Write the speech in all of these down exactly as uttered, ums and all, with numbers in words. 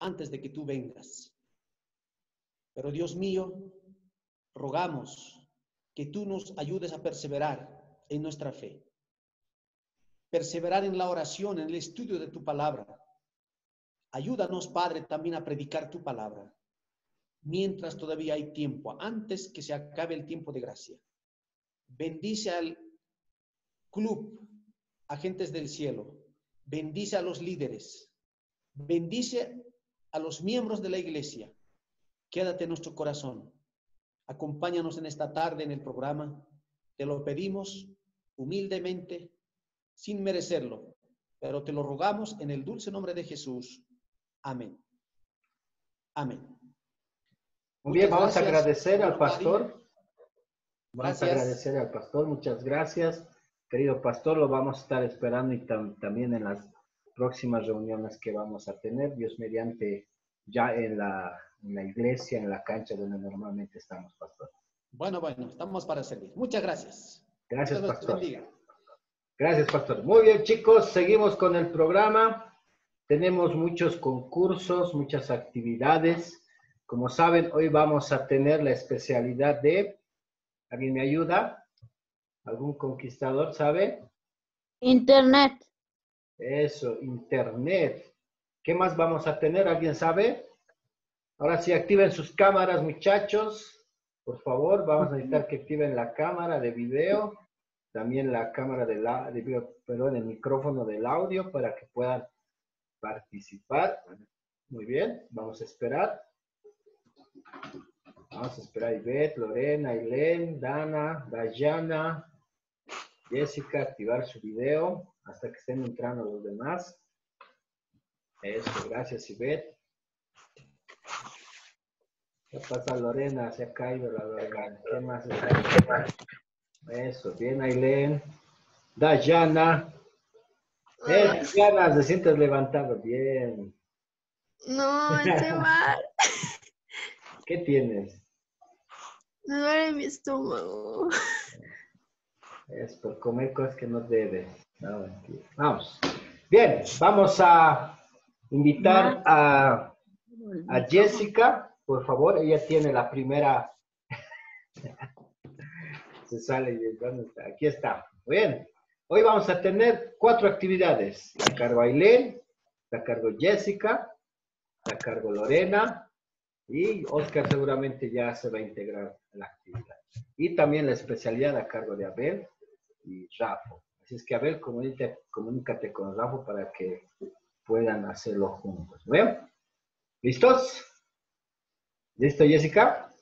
antes de que tú vengas. Pero Dios mío, rogamos que tú nos ayudes a perseverar en nuestra fe. Perseverar en la oración, en el estudio de tu palabra. Ayúdanos, Padre, también a predicar tu palabra. Mientras todavía hay tiempo, antes que se acabe el tiempo de gracia. Bendice al club, Agentes del Cielo. Bendice a los líderes. Bendice a los miembros de la iglesia. Quédate en nuestro corazón. Acompáñanos en esta tarde en el programa. Te lo pedimos humildemente, sin merecerlo, pero te lo rogamos en el dulce nombre de Jesús. Amén. Amén. Muy bien, vamos gracias, a agradecer al Padre. pastor. Vamos Gracias. a agradecer al pastor. Muchas gracias, querido pastor. Lo vamos a estar esperando y tam también en las próximas reuniones que vamos a tener, Dios mediante, ya en la, en la iglesia, en la cancha donde normalmente estamos, pastor. Bueno, bueno, estamos para servir. Muchas gracias. Gracias, Dios los pastor. bendiga. Gracias, pastor. Muy bien, chicos, seguimos con el programa. Tenemos muchos concursos, muchas actividades. Como saben, hoy vamos a tener la especialidad de... ¿Alguien me ayuda? ¿Algún conquistador sabe? Internet. Eso, Internet. ¿Qué más vamos a tener? ¿Alguien sabe? Ahora sí, activen sus cámaras, muchachos. Por favor, vamos a necesitar que activen la cámara de video. También la cámara de la, de video, perdón, el micrófono del audio para que puedan participar. Muy bien, vamos a esperar. Vamos a esperar a Ivette, Lorena, Ailén, Dana, Dayana, Jessica, activar su video hasta que estén entrando los demás. Eso, gracias, Ivette. ¿Qué pasa, Lorena? Se ha caído la Lorena. ¿Qué más está? Eso, bien, Ailén. Dayana. Eh, Dayana, se sientes levantado. Bien. No, estoy mal. ¿Qué tienes? Me duele mi estómago. Es por comer cosas que no debes. No, mentira. Vamos. Bien, vamos a invitar a, a Jessica, por favor. Ella tiene la primera. Se sale. ¿Dónde está? Aquí está. Bien. Hoy vamos a tener cuatro actividades. La cargo Ailén, la cargo Jessica, la cargo Lorena. Y Oscar seguramente ya se va a integrar a la actividad. Y también la especialidad a cargo de Abel y Rafa. Así es que Abel, comunícate, comunícate con Rafa para que puedan hacerlo juntos. ¿Bien? ¿Listos? ¿Listo, Jessica?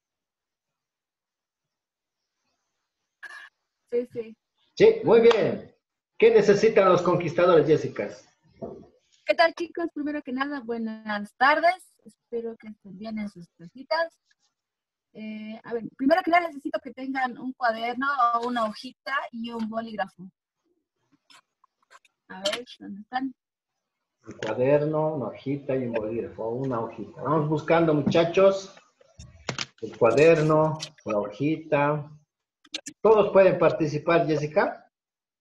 Sí, sí. Sí, muy bien. ¿Qué necesitan los conquistadores, Jessica? ¿Qué tal, chicos? Primero que nada, buenas tardes. Espero que estén bien en sus casitas. Eh, a ver, primero que nada necesito que tengan un cuaderno o una hojita y un bolígrafo. A ver, ¿dónde están? Un cuaderno, una hojita y un bolígrafo. Una hojita. Vamos buscando, muchachos. El cuaderno, la hojita. ¿Todos pueden participar, Jessica?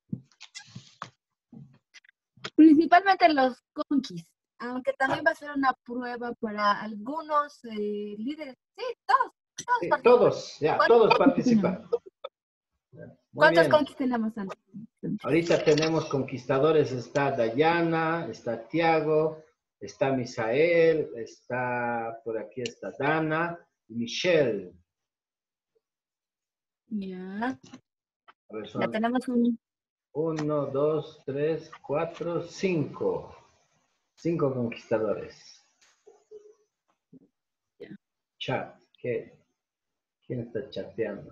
Principalmente los conquis, aunque también va a ser una prueba para algunos eh, líderes. Sí, todos. Todos, Sí, participan. todos, ya, todos participan. Muy ¿Cuántos bien. conquis tenemos antes? Ahorita tenemos conquistadores, está Dayana, está Tiago, está Misael, está, por aquí está Dana, y Michelle. Ya. A ver, Ya son tenemos un... uno, dos, tres, cuatro, cinco. Cinco conquistadores. Ya. Chat, ¿qué? ¿Quién está chateando?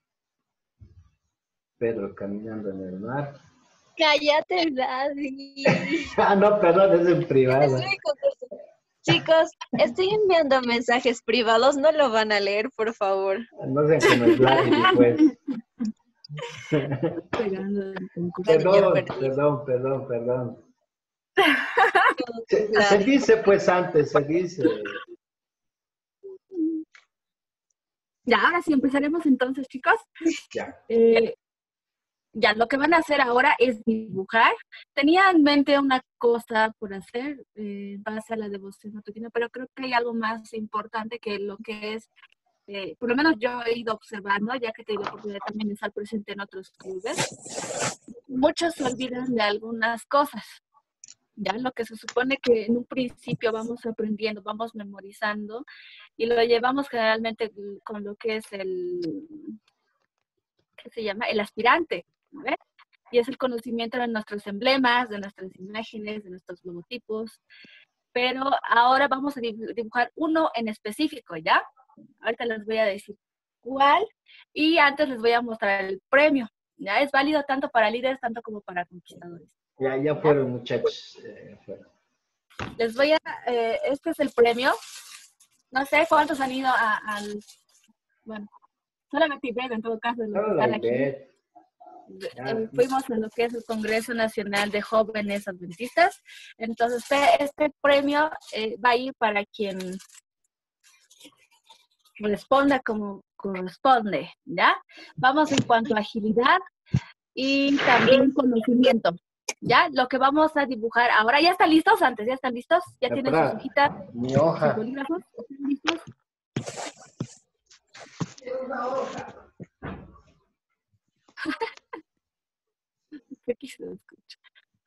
Pedro caminando en el mar. Cállate, Daddy. Ah, no, perdón, es en privado. Chicos, estoy enviando mensajes privados, no lo van a leer, por favor. No sean como el Vladi, pues. Perdón, perdón, perdón, perdón. Se, se dice pues antes, se dice. Ya, ahora sí empezaremos entonces, chicos. Ya. Eh, Ya, lo que van a hacer ahora es dibujar. Tenía en mente una cosa por hacer eh, en base a la devoción matutina, pero creo que hay algo más importante que lo que es, eh, por lo menos yo he ido observando, ya que he tenido la oportunidad también de estar presente en otros clubes. Muchos se olvidan de algunas cosas. Ya lo que se supone que en un principio vamos aprendiendo, vamos memorizando y lo llevamos generalmente con lo que es el, ¿qué se llama? El aspirante, ¿ves? Y es el conocimiento de nuestros emblemas, de nuestras imágenes, de nuestros logotipos. Pero ahora vamos a dibujar uno en específico, ¿ya? Ahorita les voy a decir cuál. Y antes les voy a mostrar el premio. ¿Ya? Es válido tanto para líderes, tanto como para conquistadores. Ya, ya fueron, muchachos. Eh, fueron. Les voy a... Eh, este es el premio. No sé cuántos han ido a, al... Bueno, solamente Ivette en todo caso. Solo la Ivette. Eh, fuimos a lo que es el Congreso Nacional de Jóvenes Adventistas. Entonces, este, este premio eh, va a ir para quien responda como corresponde, ¿ya? Vamos en cuanto a agilidad y también conocimiento, ¿ya? Lo que vamos a dibujar ahora, ¿ya están listos antes? ¿Ya están listos? ¿Ya tienen sus hojitas? Mi hoja. ¿Sus bolígrafos? ¿Están listos? Una hoja. Aquí se escucha.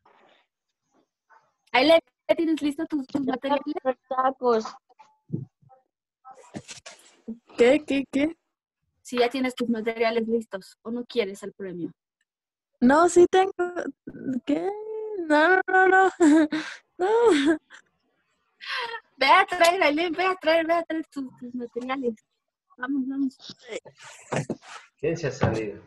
Aile, ¿ya tienes listos tus, tus materiales? Tacos. ¿Qué, qué, qué? Si ya tienes tus materiales listos o no quieres el premio. No, sí tengo. ¿Qué? No, no, no, no. No. Ve a traer, Aile, ve a traer, ve a traer tus, tus materiales. Vamos, vamos. ¿Quién se ha salido?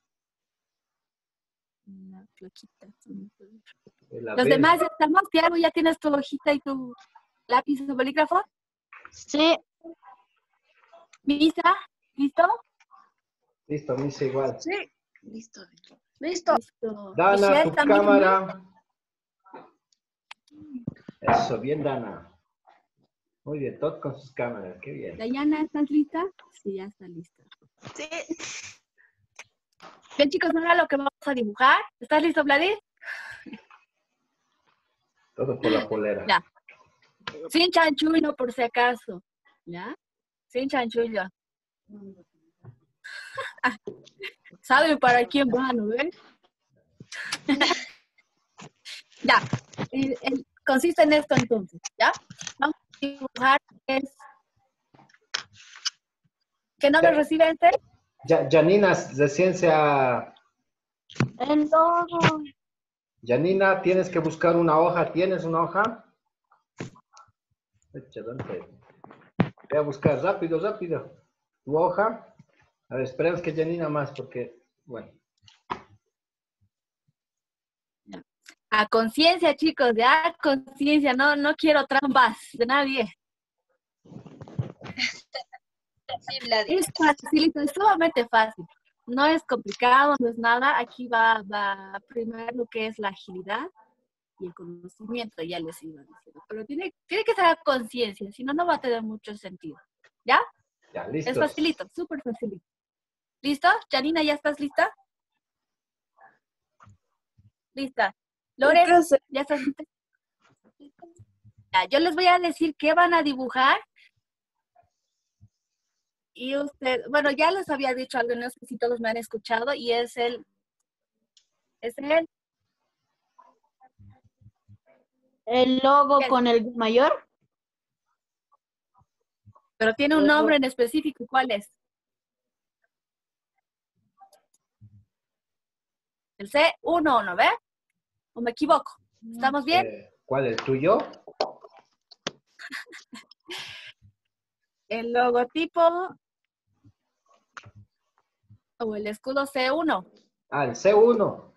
La flaquita. La Los vez. demás ya estamos, Tiago, ¿ya tienes tu hojita y tu lápiz y tu bolígrafo? Sí. ¿Misa? ¿Listo? Listo, me hice igual. Sí. Listo. Listo. Listo. Dana, Michelle, tu ¿también? cámara. Eso, bien, Dana. Muy bien, todos con sus cámaras, qué bien. Dayana, ¿estás lista? Sí, ya está lista. Sí. Bien, chicos, ahora lo que vamos a dibujar. ¿Estás listo, Vladis? Todo por la polera. Ya. Sin chanchullo, por si acaso. ¿Ya? Sin chanchullo. ¿Sabe para quién va, no ves? Ya. El, el, consiste en esto entonces, ¿ya? Vamos a dibujar es... ¿Qué nombre recibe este? Ya, Janina, de ciencia. El logo. Janina, tienes que buscar una hoja. ¿Tienes una hoja? Echa, Dante. Voy a buscar rápido, rápido. Tu hoja. A ver, esperemos que Janina más, porque, bueno. A conciencia, chicos, ya a conciencia. No, no quiero trampas de nadie. Es fácil, es sumamente fácil. No es complicado, no es nada. Aquí va, va a primar lo que es la agilidad y el conocimiento, ya les iba diciendo. Pero tiene, tiene que ser a conciencia, si no, no va a tener mucho sentido. ¿Ya? Ya, listo. Es facilito, súper facilito. ¿Listo? Janina, ¿ya estás lista? Lista. Lore, ¿ya estás lista? Ya, yo les voy a decir qué van a dibujar. Y usted, bueno, ya les había dicho algo, no sé si todos me han escuchado, y es el, es el... El logo ¿Qué? con el mayor. Pero tiene un nombre en específico, ¿cuál es? El C uno, ¿no ve? ¿O me equivoco? ¿Estamos bien? Eh, ¿Cuál es el tuyo? El logotipo o el escudo C uno. Ah, el C uno.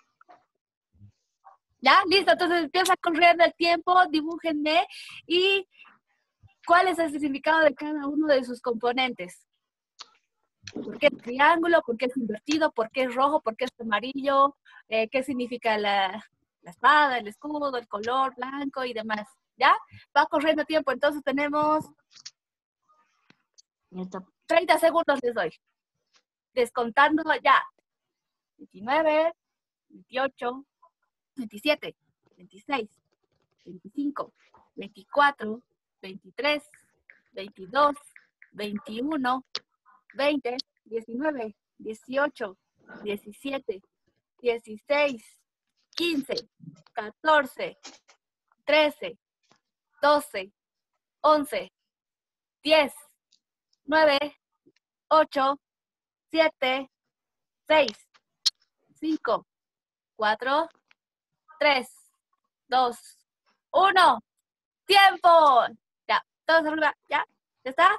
¿Ya? Listo, entonces empieza corriendo el tiempo, dibújenme y cuál es el significado de cada uno de sus componentes. ¿Por qué es triángulo? ¿Por qué es invertido? ¿Por qué es rojo? ¿Por qué es amarillo? Eh, ¿Qué significa la, la espada, el escudo, el color blanco y demás? ¿Ya? Va corriendo tiempo, entonces tenemos treinta segundos les doy. Descontando ya. veintinueve, veintiocho, veintisiete, veintiséis, veinticinco, veinticuatro, veintitrés, veintidós, veintiuno, veinte, diecinueve, dieciocho, diecisiete, dieciséis, quince, catorce, trece, doce, once, diez, nueve, ocho, siete, seis, cinco, cuatro, tres, dos, uno. ¡Tiempo! Ya, todos arriba, ya, ¿ya está?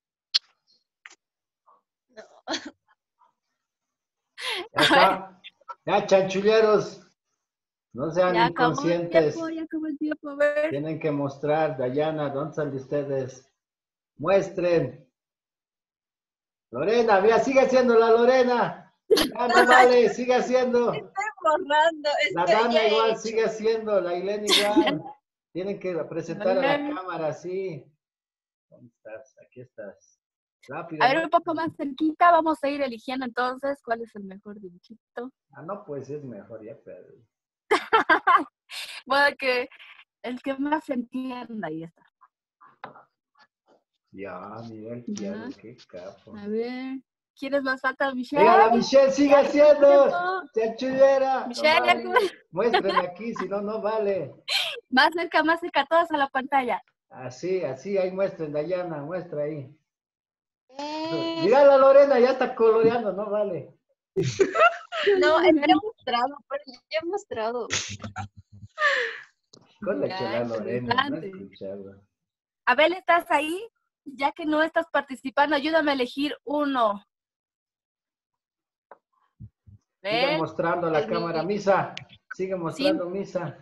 Ya está. Ya, chanchulleros. No sean Ya acabó el inconscientes. tiempo, ya acabó el tiempo, a ver. Tienen que mostrar, Dayana, ¿dónde están ustedes? Muestren. Lorena, mira, sigue haciendo la Lorena. Ya no vale, sigue haciendo. Estoy borrando. La Estoy, Dana ya he igual hecho. sigue haciendo, la Ilene igual. Tienen que presentar a la Vale. cámara, sí. ¿Dónde estás? Aquí estás. Rápido. A ver, ¿no? un poco más cerquita, vamos a ir eligiendo entonces cuál es el mejor dibujito. Ah, no, pues es mejor ya, pero... Bueno, que el que más se entienda, ahí está. Ya, Miguel, Ya. ya, qué capo. A ver, ¿quiénes más falta, Michelle? Mira, la Michelle sigue Ya, haciendo. tiempo. Chanchullera. Michelle, no vale. Muestren aquí, si no, no vale. Más cerca, más cerca, todos a la pantalla. Así, así, ahí muestren, Dayana, muestra ahí. Mira la Lorena, ya está coloreando, no vale. No, es que he mostrado, pero ya he mostrado. Con la Ya, chela Lorena, no interesante. escuchaba. Abel, ¿estás ahí? Ya que no estás participando, ayúdame a elegir uno. Sigue Abel, mostrando la el cámara, mío. Misa. Sigue mostrando, Misa.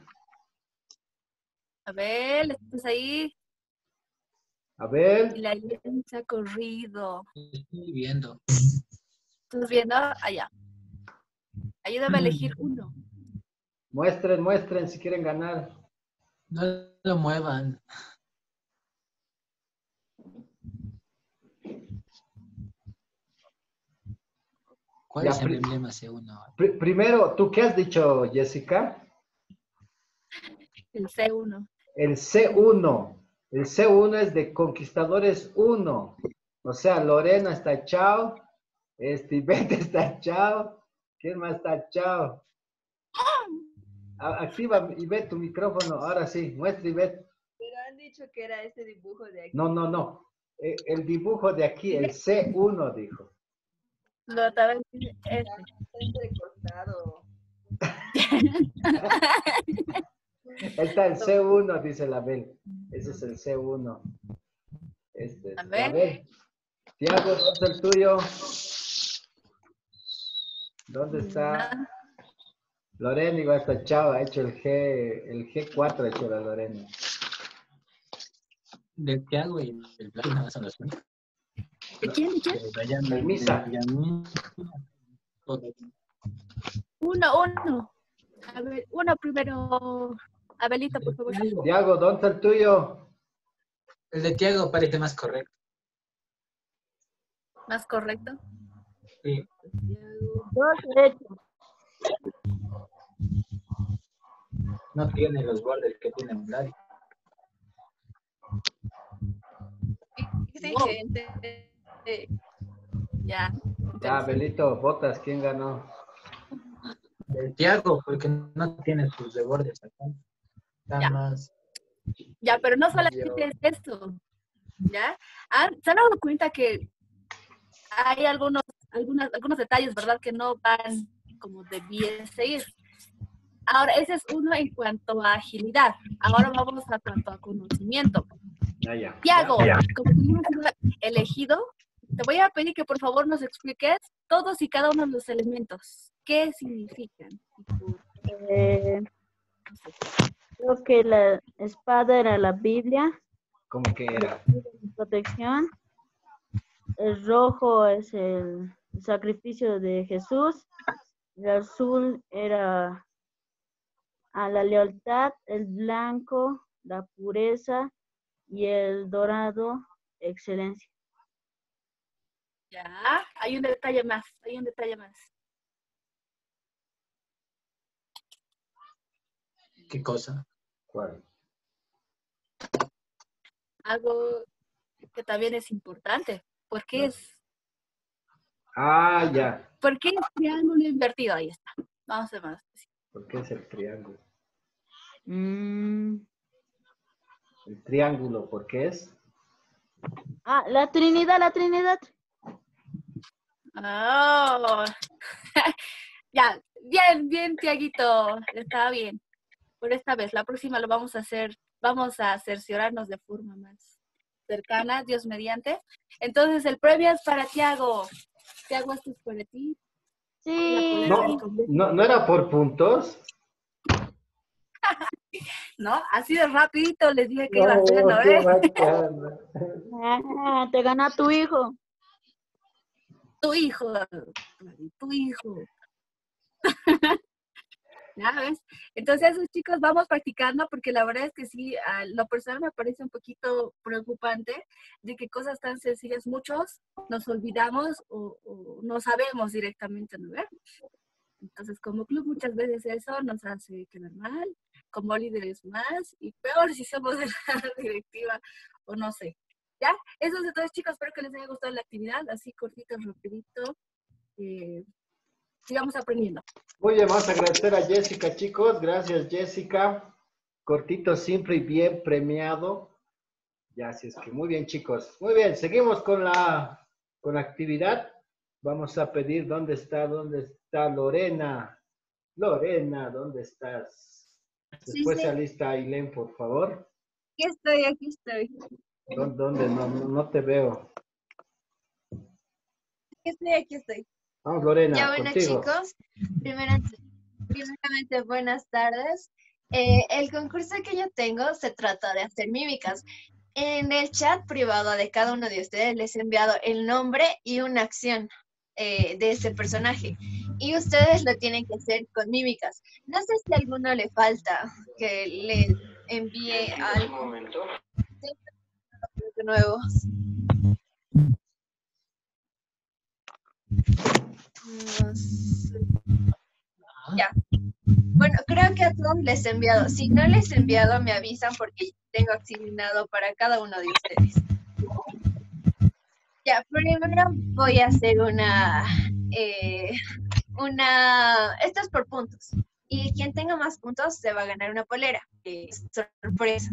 Abel, ¿estás ahí? A Y ver, la Irene se ha corrido. Estoy viendo. ¿Estás viendo? Allá. Ayúdame a elegir uno. muestren, muestren si quieren ganar. No lo muevan. ¿Cuál Ya, es el pri- emblema C uno? Pr- primero, ¿tú qué has dicho, Jessica? El C uno. El C uno. El C uno es de Conquistadores uno. O sea, Lorena está chao. Este, Ivette está chao. ¿Quién más está chao? A- Activa, Ivette, tu micrófono. Ahora sí, muestra, Ivette. Pero han dicho que era este dibujo de aquí. No, no, no. Eh, El dibujo de aquí, el C uno, dijo. Lo otra vez dice este. Está entrecortado. Ahí está el C uno, dice la Bel. Ese es el C uno. Este es. A ver. A ver. Tiago, ¿dónde está el tuyo? ¿Dónde está? Lorena igual está chao, ha hecho el G, el G cuatro ha hecho la Lorena. Del Tiago y del Blas nada más son los únicos. ¿De quién? ¿De quién? De Dayan- El Misa. de Yamin- Uno, uno. A ver, uno primero. Abelita, por favor. Tiago, ¿dónde está el tuyo? El de Tiago parece más correcto. Más correcto. Sí. No tiene los bordes que tiene Vladi. Exigente. Eh, Ya. Ya, Belito, votas, ¿quién ganó? Del Tiago, porque no tiene sus de bordes acá. Está Ya. más. Ya, pero no solamente es esto. ¿Ya? Ah, ¿se han dado cuenta que hay algunos, algunas, algunos detalles, ¿verdad? Que no van como debiese ir. Ahora, ese es uno en cuanto a agilidad. Ahora vamos a cuanto a conocimiento. Ya, ya. Tiago, Ya. como tú no has sido elegido, te voy a pedir que por favor nos expliques todos y cada uno de los elementos. ¿Qué significan? Eh, creo que la espada era la Biblia, ¿Cómo que era? protección. El rojo es el sacrificio de Jesús. El azul era a la lealtad. El blanco, la pureza. Y el dorado, excelencia. Ya, hay un detalle más, hay un detalle más. ¿Qué cosa? ¿Cuál? Algo que también es importante. ¿Por qué No. es, Ah, ya. ¿por qué es triángulo invertido? Ahí está. Vamos a ver más. ¿Por qué es el triángulo? Mm. El triángulo, ¿por qué es? Ah, la Trinidad, la Trinidad. Oh. Ya, bien, bien, Tiaguito. Estaba bien. Por esta vez, la próxima lo vamos a hacer, vamos a cerciorarnos de forma más cercana, Dios mediante. Entonces, el premio es para Tiago. Tiago, esto es para ti. La polera No, del convento. no, no era por puntos. ¿No? Así de rapidito les dije que iba a No, hacer, ¿no? qué ¿Eh? bacana. Ah, te gana tu hijo. Tu hijo, tu hijo. ¿Ya ves? Entonces, esos chicos, vamos practicando porque la verdad es que sí, a lo personal me parece un poquito preocupante de que cosas tan sencillas, muchos nos olvidamos o, o no sabemos directamente, ¿no? ¿Ver? Entonces, como club muchas veces eso nos hace quedar mal, como líderes más, y peor si somos de la directiva o no sé. ¿Ya? Eso es de todos, chicos, espero que les haya gustado la actividad, así cortito, rapidito. Eh, sigamos aprendiendo. Muy bien, vamos a agradecer a Jessica, chicos. Gracias, Jessica. Cortito, simple y bien premiado. Ya, así es que muy bien, chicos. Muy bien, seguimos con la, con la actividad. Vamos a pedir dónde está, dónde está Lorena. Lorena, ¿dónde estás? Sí, Después sí. se alista Ailén, por favor. Aquí estoy, aquí estoy. ¿Dó- ¿Dónde? No, no, no te veo. Aquí estoy, aquí estoy. Vamos, Ya Lorena, bueno, contigo. chicos, primera- primeramente buenas tardes. Eh, el concurso que yo tengo se trata de hacer mímicas. En el chat privado de cada uno de ustedes les he enviado el nombre y una acción eh, de ese personaje. Y ustedes lo tienen que hacer con mímicas. No sé si a alguno le falta que le envíe algo de nuevo. No sé. Ya. Bueno, creo que a todos les he enviado. Si no les he enviado, me avisan porque tengo asignado para cada uno de ustedes. Ya, primero voy a hacer una, eh, una, esto es por puntos. Y quien tenga más puntos se va a ganar una polera. Eh, sorpresa.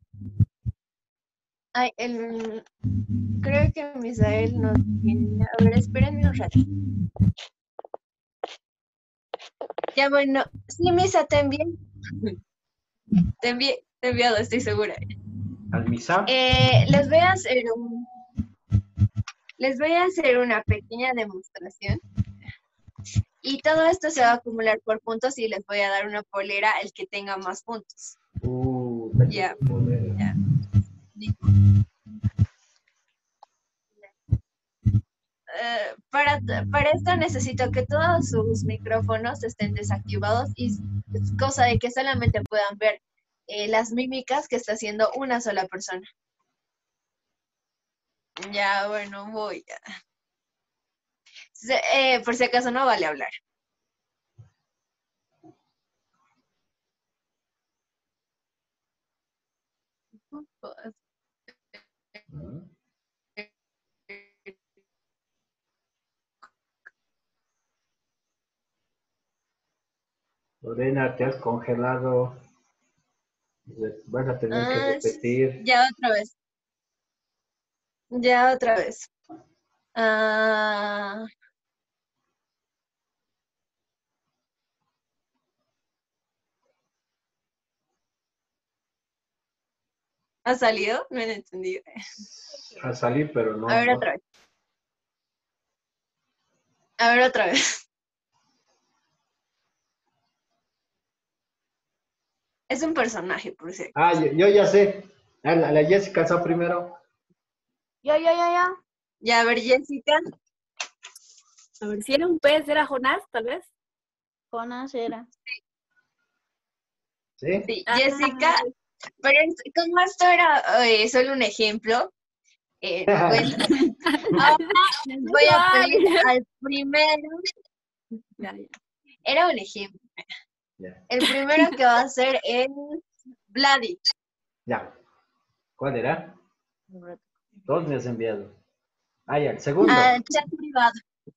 Ay, el, creo que Misael no tiene. A ver, espérenme un rato. Ya bueno, sí, Misa, te envié. Te envié, te he enviado, estoy segura. ¿Al misa? Eh, les voy a hacer un, les voy a hacer una pequeña demostración. Y todo esto se va a acumular por puntos y les voy a dar una polera al que tenga más puntos. Uh, Ya. polera. Ya. Eh, para, para esto necesito que todos sus micrófonos estén desactivados y es cosa de que solamente puedan ver eh, las mímicas que está haciendo una sola persona. Ya, bueno, voy. Ya. Se- eh, por si acaso no vale hablar. Lorena, te has congelado. Vas a tener que Ah, repetir. ya otra vez. Ya otra vez. Ah, ¿ha salido? No he entendido. A salir, pero no. A ver ¿no? otra vez. A ver otra vez. Es un personaje, por si Ah, acaso. yo, yo ya sé. Ah, la, la Jessica está primero. Ya, ya, ya, ya. Ya, a ver, Jessica. A ver, si era un pez, era Jonás, tal vez. Jonas era. ¿Sí? Sí, Ah. Jessica. Pero es- como esto era eh, solo un ejemplo, eh, no cuenta. Ahora les voy a pedir al primero. Ya, ya. Era un ejemplo. Ya. El primero que va a ser es Vladi. Ya. ¿Cuál era? Dos me has enviado. Ah, ya, el segundo. Al chat privado.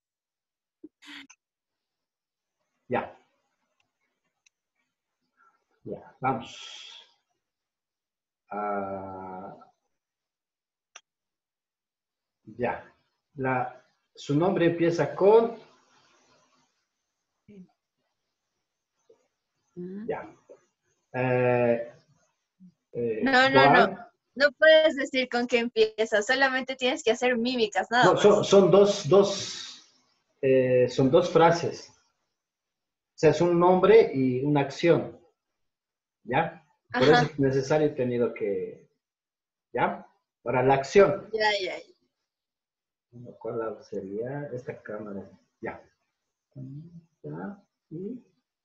Ya. Ya, vamos. Ah, ya. La, su nombre empieza con... Ya. Eh, eh, No, no, no. Joan. No puedes decir con qué empieza, solamente tienes que hacer mímicas, nada No, más. son, son dos, dos, eh, son dos frases. O sea, es un nombre y una acción. ¿Ya? Por Ajá. eso es necesario he tenido que... ¿Ya? Para la acción. Ya, ya, ya. ¿Cuál lado sería? Esta cámara. Ya. Ya. Y...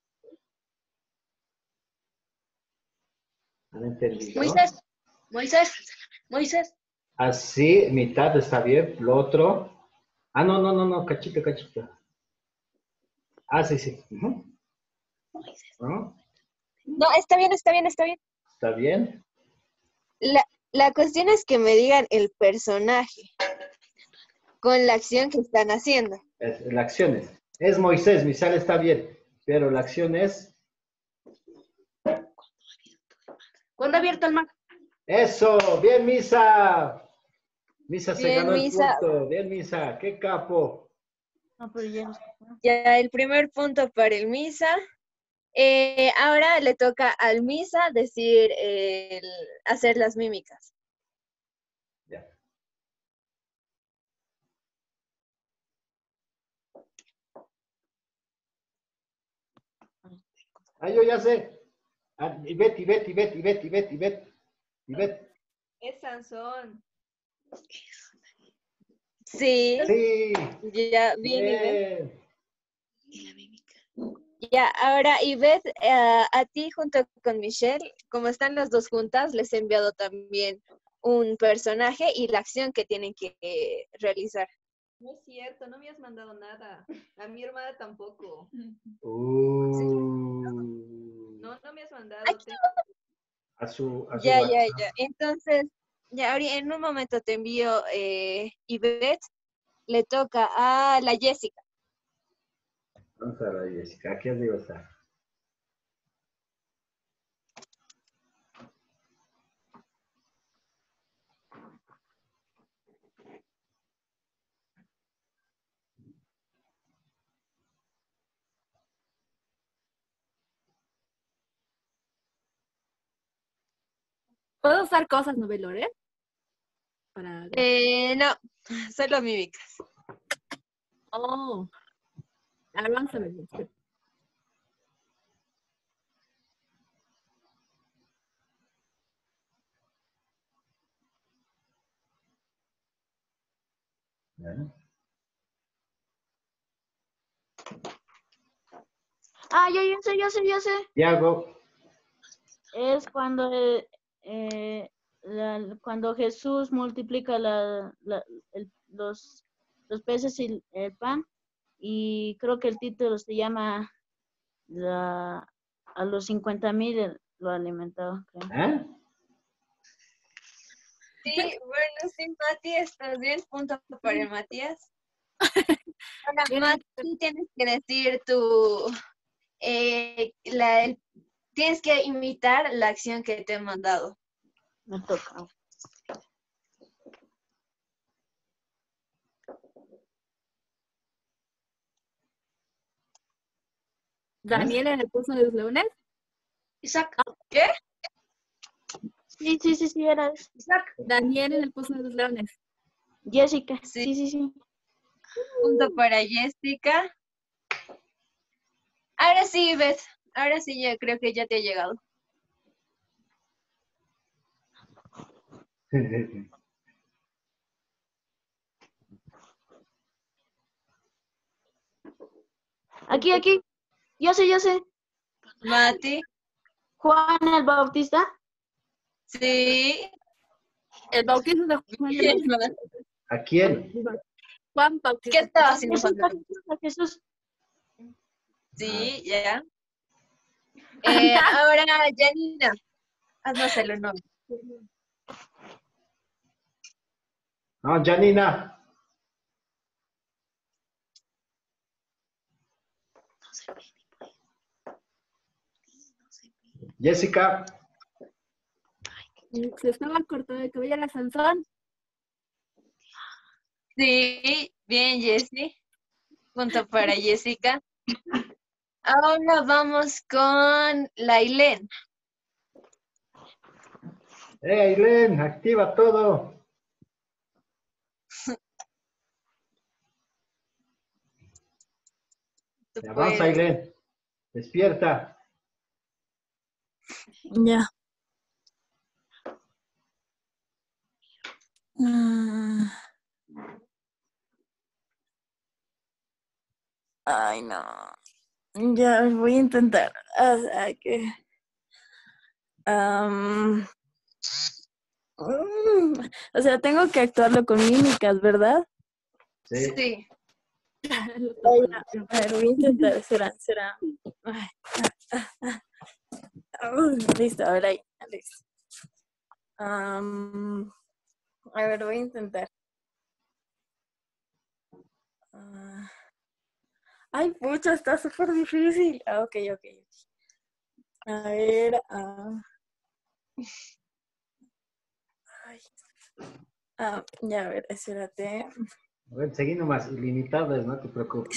¿Han entendido? Moisés, Moisés, Moisés. Así, mitad está bien. Lo otro. Ah, no, no, no, no. Cachito, cachito. Ah, sí, sí. Ujú. ¿No? No, está bien, está bien, está bien. ¿Está bien? La, la cuestión es que me digan el personaje con la acción que están haciendo. Es, la acción es. Es Moisés, mi sal está bien. Pero la acción es. ¿Cuándo ha abierto el mar? ¡Eso! ¡Bien, Misa! Misa se Bien, ganó el Misa. punto. Bien, Misa. ¡Qué capo! No, pero ya. Ya el primer punto para el Misa. Eh, ahora le toca al Misa decir, eh, el- hacer las mímicas. Ya. Ah, yo ya sé. Ah, Ivette, Ivette, Ivette, Ivette, Ivette, Ivette. Ivette. Es Sansón. Sí, Sí. ya, bien, Ivette. Bien. Ya, ahora Ivette, eh, a ti junto con Michelle, como están las dos juntas, les he enviado también un personaje y la acción que tienen que eh, realizar. No es cierto, no me has mandado nada. A mi hermana tampoco. Uh, No, no me has mandado. Te- a su, a su Ya, ya, WhatsApp. ya. Entonces, ya, ahori- en un momento te envío eh, Ivette, le toca a la Jessica. Vamos a ver, Jessica. Aquí arriba está. ¿Puedo usar cosas, no, Lore? Para... Eh, no, solo mímicas. Oh. A ver, vamos a ver. espera. ¿Eh? Ah, yo ya sé, ya sé, ya sé. Tiago. Es cuando, eh, eh, la- cuando Jesús multiplica la, la- el- los, los peces y el, el pan. Y creo que el título se llama la, a los cincuenta mil lo alimentado, creo. ¿Eh? Sí, bueno, sí, Mati, estás bien, punto para el Matías. Ahora, Bien. Mati, tienes que decir tu, eh, la, el- tienes que imitar la acción que te he mandado. Me toca. Daniel en el curso de los leones. Isaac. ¿Qué? Sí, sí, sí, sí, era eso. Isaac. Daniel en el curso de los leones. Jessica. Sí. Sí, sí, sí. Punto para Jessica. Ahora sí, Beth. Ahora sí, yo creo que ya te ha llegado. Aquí, aquí. Yo sé, yo sé. Mati. Juan el Bautista. Sí. El bautismo de Juan. Bien, Mati. ¿A quién? Juan ¿Qué Bautista. estaba haciendo Jesús, Juan? Jesús, Jesús. Sí, ya. Eh, ahora, Janina, haznos el honor. No, Janina. Jessica. Se estaba cortando el cabello a la Sansón. Sí, bien, Jessie. Punto para Jessica. Ahora vamos con Lailén. Eh, Ailén, activa todo. Tú Avanza, puedes. Ailén. Despierta. Ya. Ah. Ay, no. Ya voy a intentar. O sea que. am, mm, o sea, tengo que actuarlo con mímicas, ¿verdad? Sí. Sí. Ay, ya. A ver, voy a intentar. Será, será. Ay, ah, ah, ah. Uy, listo, ahora ahí. Listo. Am, a ver, voy a intentar. Ah. Ay, pucha, está súper difícil. Ah, ok, ok. A ver. ah. Ay. Ah, ya, a ver, espérate. A ver, seguí nomás. Ilimitadas, no te preocupes.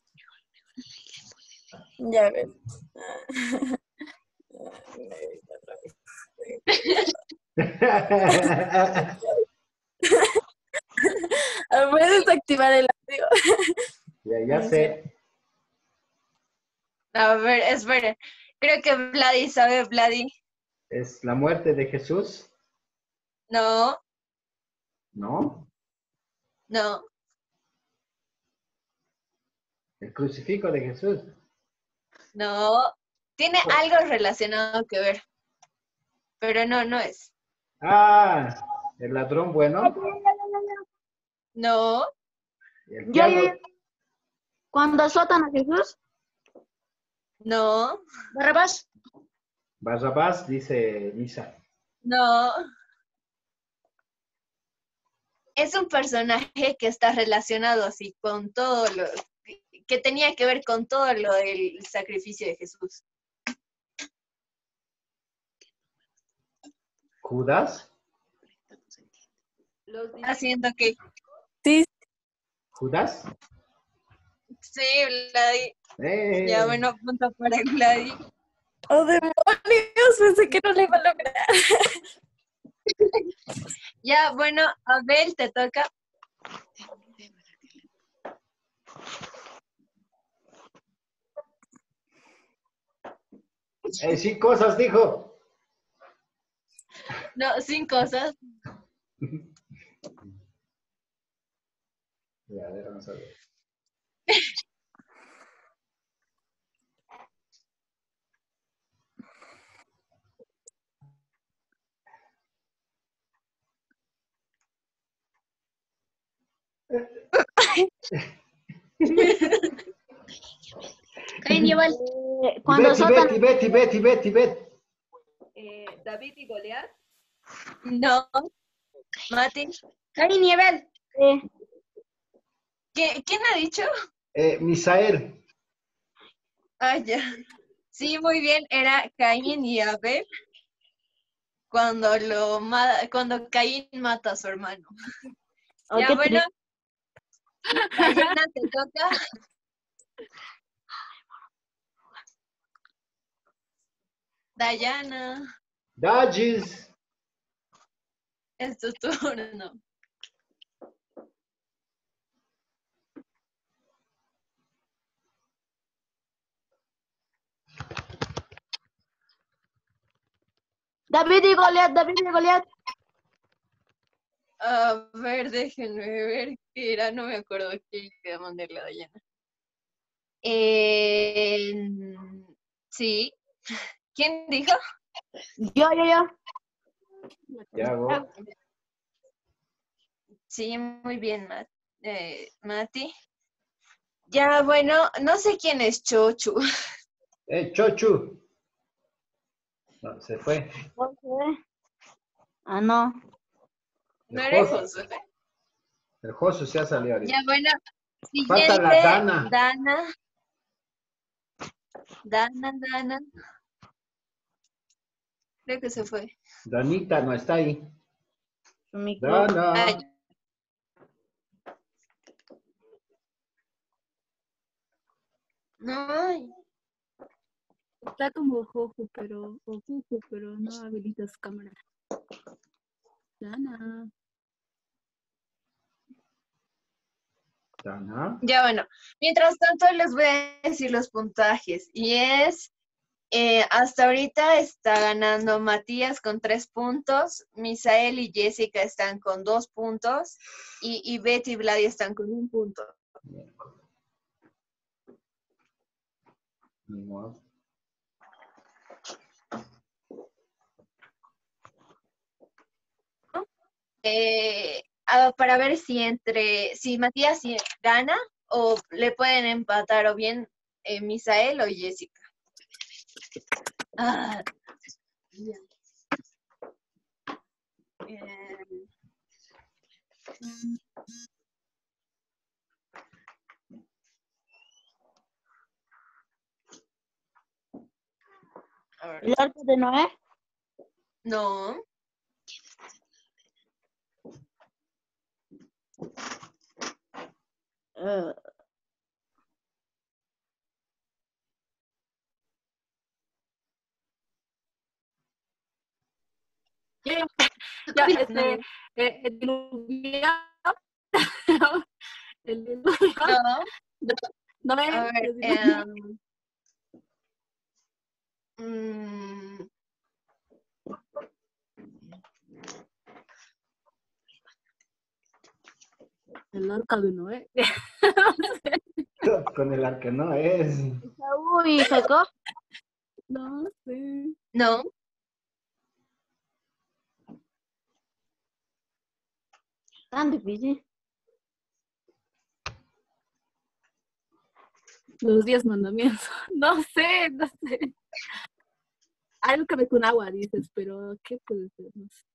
Ya, a ver. Ah, voy a desactivar el audio. Ya, ya sé. A ver, esperen. Creo que Vladi sabe, Vladi. Es la muerte de Jesús, No, ¿no? no, El crucifijo de Jesús. no. Tiene algo relacionado que ver. Pero no, no es. Ah, el ladrón bueno. No, El Ya, ya, diablo. ya. Cuando azotan a Jesús, no, Barrabás. Barrabás, dice Misa. no. Es un personaje que está relacionado así con todo lo que tenía que ver con todo lo del sacrificio de Jesús. Judas. Los discípulos. Haciendo que Sí, Judas. sí, Vladi. Eh, Ya, bueno, punto para el Vladi. oh demonios, pensé que no le iba a lograr. Ya, bueno, Abel, te toca. eh, sí, cosas dijo. No, sin cosas. Ya, a ver, vamos a ver. Caín y Abel. Eh, cuando Tibet, azotan. Tibet, Tibet, Tibet, Tibet. Eh, David y Goliat. No, Mati. Caín y Abel. Eh, ¿Qui- ¿Quién ha dicho? Eh, Misael. Ah, ya. Sí, muy bien, era Caín y Abel cuando lo ma- cuando Caín mata a su hermano. oh, Ya, qué bueno, triste. Dayana, te toca. Dayana, Dajis. es tu turno. David y Goliat, David y Goliat. A ver, déjenme ver qué era, no me acuerdo qué quería mandarle a Dayana. Eh, sí. ¿Quién dijo? Yo, yo, yo. Ya hago. Sí, muy bien, Mat- eh, Mati. Ya, bueno, no sé quién es Chochu. Eh, Chochu. No, se fue. Josué. Ah, no. No El eres Josu. Josué. El Josu se ha salido ahorita. Ya, bueno. Falta la Siguiente, Dana. Dana. Dana, Dana. Creo que se fue. Danita no está ahí. Su micrófono. Dana. Ay, no, ay. Está como Jojo, pero, o Juju, pero no habilita su cámara. Dana. Dana. Ya, bueno. Mientras tanto, les voy a decir los puntajes. Y es, eh, hasta ahorita está ganando Matías con tres puntos, Misael y Jessica están con dos puntos, y, y Betty y Vladi están con un punto. Ni modo. Eh, ah, para ver si entre, si Matías sí gana, o le pueden empatar o bien eh, Misael o Jessica. Ah, ya. Eh, mm, a ver, ¿El arca de Noé? no, Eh, Ya, ya, este, eh, el diluvio. El diluvio. no, No es. a ver, el diluvio. em, mm, El arca de Noé. Con el arca no es. Esaú y Jacob. No sé. no, Tan difícil. Los diez mandamientos. No sé, no sé. Algo que ve con agua, dices, pero ¿qué puede ser? No sé.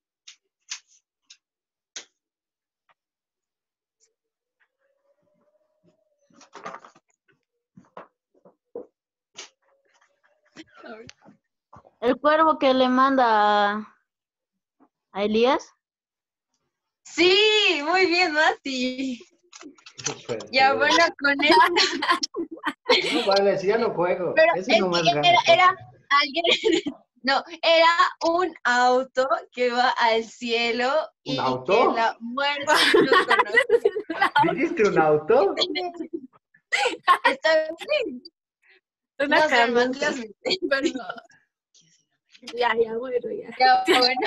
El cuervo que le manda a, a Elías. sí, muy bien, Mati. Ya, bueno, con eso. No vale, si ya no juego. Pero Ese es no más que gana. era, era alguien, no, era un auto que va al cielo ¿Un y auto? que la muerte no conoce. ¿Dijiste un auto? Está bien. Una No sé, carroza. Matías. Pero ya, ya, bueno, ya. Ya, bueno.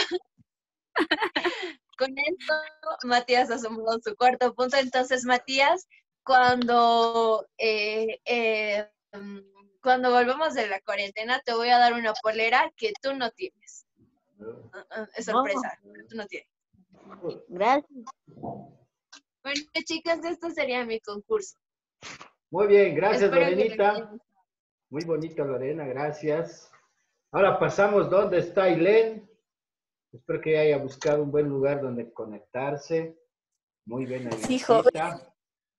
Con esto, Matías ha sumado su cuarto punto. Entonces, Matías, cuando, eh, eh, mm, cuando volvamos de la cuarentena, te voy a dar una polera que tú no tienes. Uh, uh, es sorpresa, pero tú no tienes. Gracias. Bueno, chicas, esto sería mi concurso. Muy bien, gracias, Espero que Lorenita. les haya- Muy bonito, Lorena, gracias. Ahora pasamos donde está Ailén. Espero que haya buscado un buen lugar donde conectarse. Muy bien, Sí, joven. Ailencita.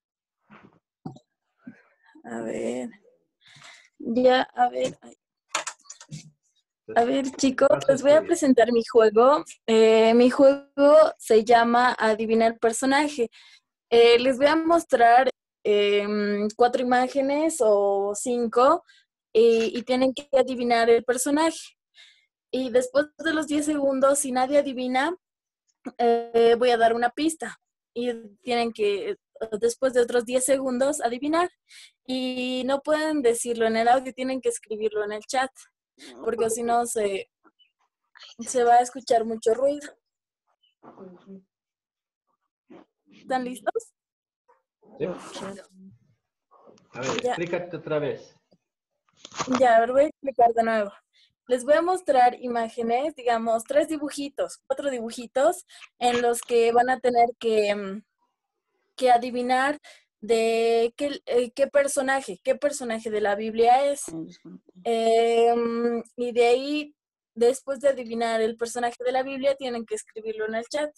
A ver. Ya, a ver. ay. A ver, chicos, Paso les voy a estudio. presentar mi juego. Eh, mi juego se llama Adivinar personaje. Eh, les voy a mostrar em, cuatro imágenes o cinco y, y tienen que adivinar el personaje. Y después de los diez segundos, si nadie adivina, eh, voy a dar una pista. Y tienen que, después de otros diez segundos, adivinar. Y no pueden decirlo en el audio, tienen que escribirlo en el chat, porque si no se, se va a escuchar mucho ruido. ¿Están listos? ¿Sí? A ver, Ya. explícate otra vez. Ya, a ver, voy a explicar de nuevo. Les voy a mostrar imágenes, digamos, tres dibujitos, cuatro dibujitos, en los que van a tener que, mm, que adivinar de qué, eh, qué personaje, qué personaje de la Biblia es. Em, y de ahí después de adivinar el personaje de la Biblia, tienen que escribirlo en el chat.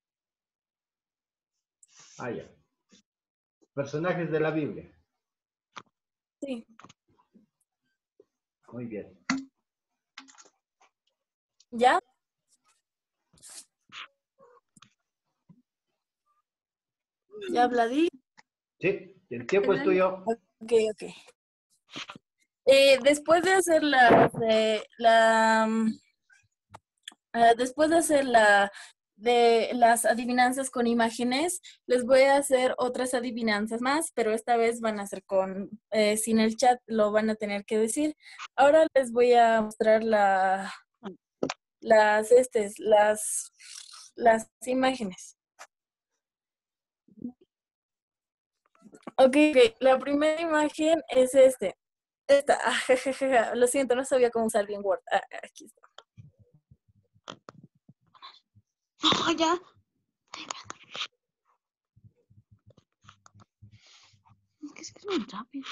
Ah, ya. Personajes de la Biblia. Sí. Muy bien. ¿Ya? ¿Ya, Vladi? Sí, el tiempo es tuyo. Ok, ok. Eh, después de hacer la, eh, la mm, eh, después de hacer la de las adivinanzas con imágenes, les voy a hacer otras adivinanzas más, pero esta vez van a ser con, eh, sin el chat, lo van a tener que decir. Ahora les voy a mostrar la, las, estes, las, las imágenes. Ok, ok, la primera imagen es este. Esta, ah, jajaja, lo siento, no sabía cómo usar bien Word. Ah, aquí está. No, ya. Es que es muy rápido.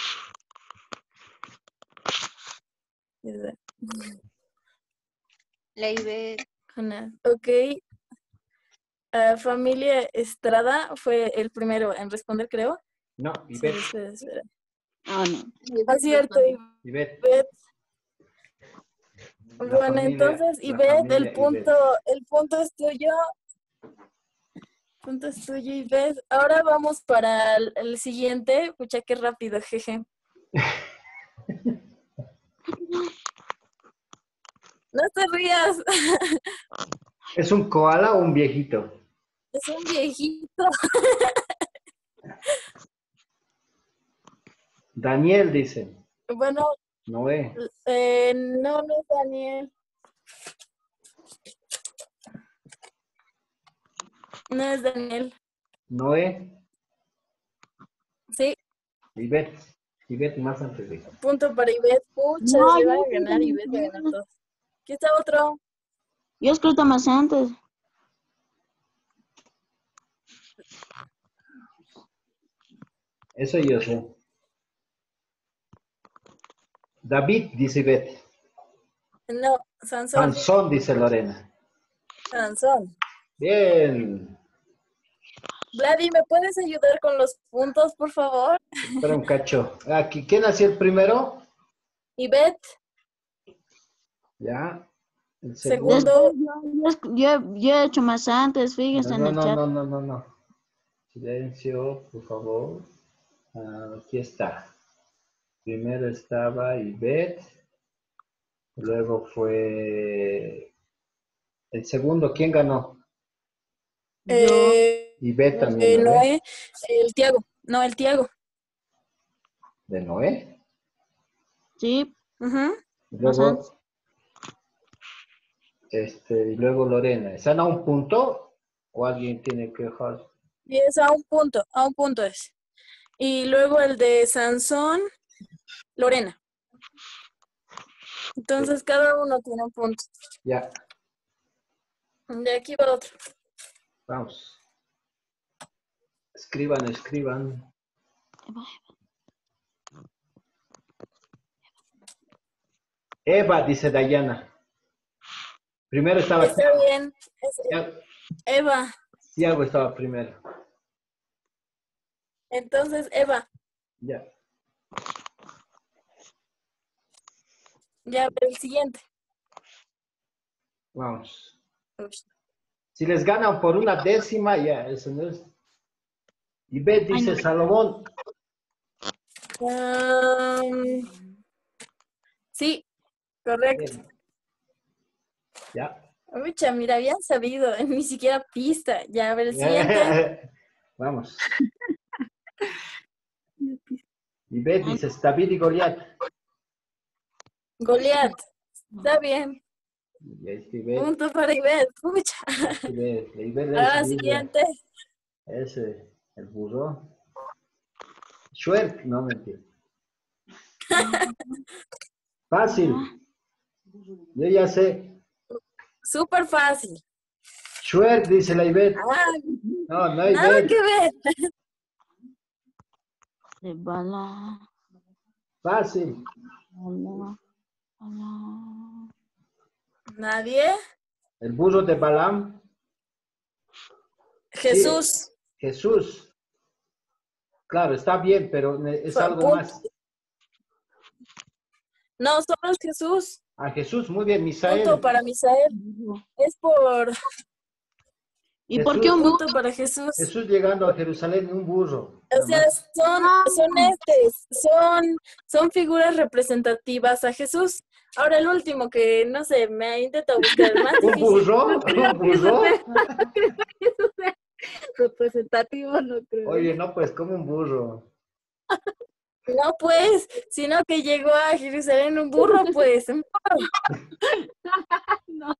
La Ibe, Ok. Uh, familia Estrada fue el primero en responder, creo. No, Sí, Ivette. espera, espera. Ah, no. Ah, cierto, Ivette. Ivette. La Bueno, familia- entonces, la Ivette, familia el punto, Ivette. el punto es tuyo. El punto es tuyo, Ivette. Ahora vamos para el, el siguiente. Pucha, qué rápido, jeje. No te rías. ¿Es un koala o un viejito? Es un viejito. Daniel dice. Bueno, Noé. eh, no, no es Daniel. No es Daniel. Noé. Sí, Ivette. Ivette más antes de. punto para Ivette. Pucha, No, le yo van a escrito ganar más Ivette, va a ganar antes. todos. Aquí está otro. Yo he escrito más antes. Eso yo sé. David dice Ivette. No, Sansón. Sansón dice Lorena. Sansón. Bien. Vladi, ¿me puedes ayudar con los puntos, por favor? Espera un cacho. Aquí, ¿quién nació el primero? Ivette. Ya. El Después segundo. Segundo. yo, yo, yo he hecho más antes, fíjense No, en no, el no, chat. no, no, no, no. Silencio, por favor. Ah, aquí está. Primero estaba Ivette. Luego fue el segundo. ¿Quién ganó? Yo, Eh, Ivette también, eh, ¿no ve? Noé. El Tiago. No, el Tiago. De Noé. sí, Ujú. más antes. Luego, este, y luego Lorena. ¿Están a un punto o alguien tiene que dejar? Y es a un punto, a un punto es. Y luego el de Sansón, Lorena. Entonces cada uno tiene un punto. Ya, De aquí va otro. vamos. Escriban, escriban. Eva, dice Dayana. Primero estaba Está Tiago. bien. Es Tiago, Eva. Tiago estaba primero. Entonces, Eva. Ya. Ya, el siguiente. Vamos. Uy. Si les ganan por una décima, ya, eso no es. Y B Ay, dice no. Salomón. Um, sí, correcto. Bien. Ya. Ucha, mira, habían sabido, ni siquiera pista. Ya, a ver, el siguiente. Vamos. Y B dice David y Goliat. Goliat. Está bien. Y ahí escribe. Punto para Ivette. Pucha. escribe y B le Ahora, escribe. siguiente. Ese, el burro. Shuerk, no mentira. Fácil. Yo ya sé. Súper fácil. Shuerk, dice la Ivette. Ah, No, no nada Ivette. que ver. De bala, Fácil. bala, bala. Nadie. El burro de Balaam. Jesús. Sí, Jesús. Claro, está bien, pero ne- es Fue- algo punto. más. No, solo es Jesús. A Jesús, muy bien, Punto Misael. para Misael. Es por ¿Y por qué un burro? punto para Jesús. Jesús llegando a Jerusalén en un burro. O sea, Nada más. son, son estes, son, son figuras representativas a Jesús. Ahora el último que, no sé, me intento buscar el más ¿Un difícil. burro? ¿Un burro? Eso sea representativo, no creo. Oye, no, pues como un burro. No, pues, sino que llegó a Jerusalén un burro, pues. un No.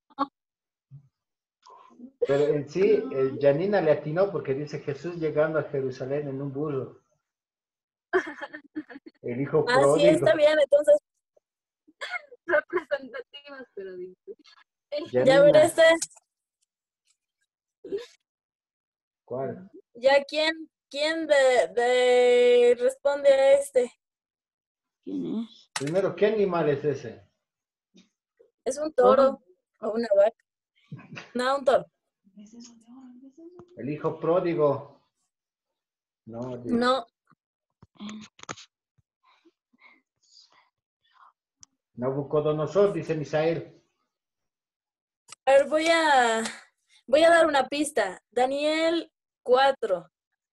Pero en sí, eh, Janina le atinó porque dice Jesús llegando a Jerusalén en un burro. El hijo Ah, sí, pródigo. está bien, entonces, Representativas, pero dice. ya Janina, veré este, ¿cuál? ya quién, quién de, de responde a este. ¿Quién es? Primero, ¿qué animal es ese? ¿Es un toro o una vaca? No, un toro. El hijo pródigo. No, dice. No, Nabucodonosor, dice Misael. a ver, voy a, voy a dar una pista. Daniel cuatro.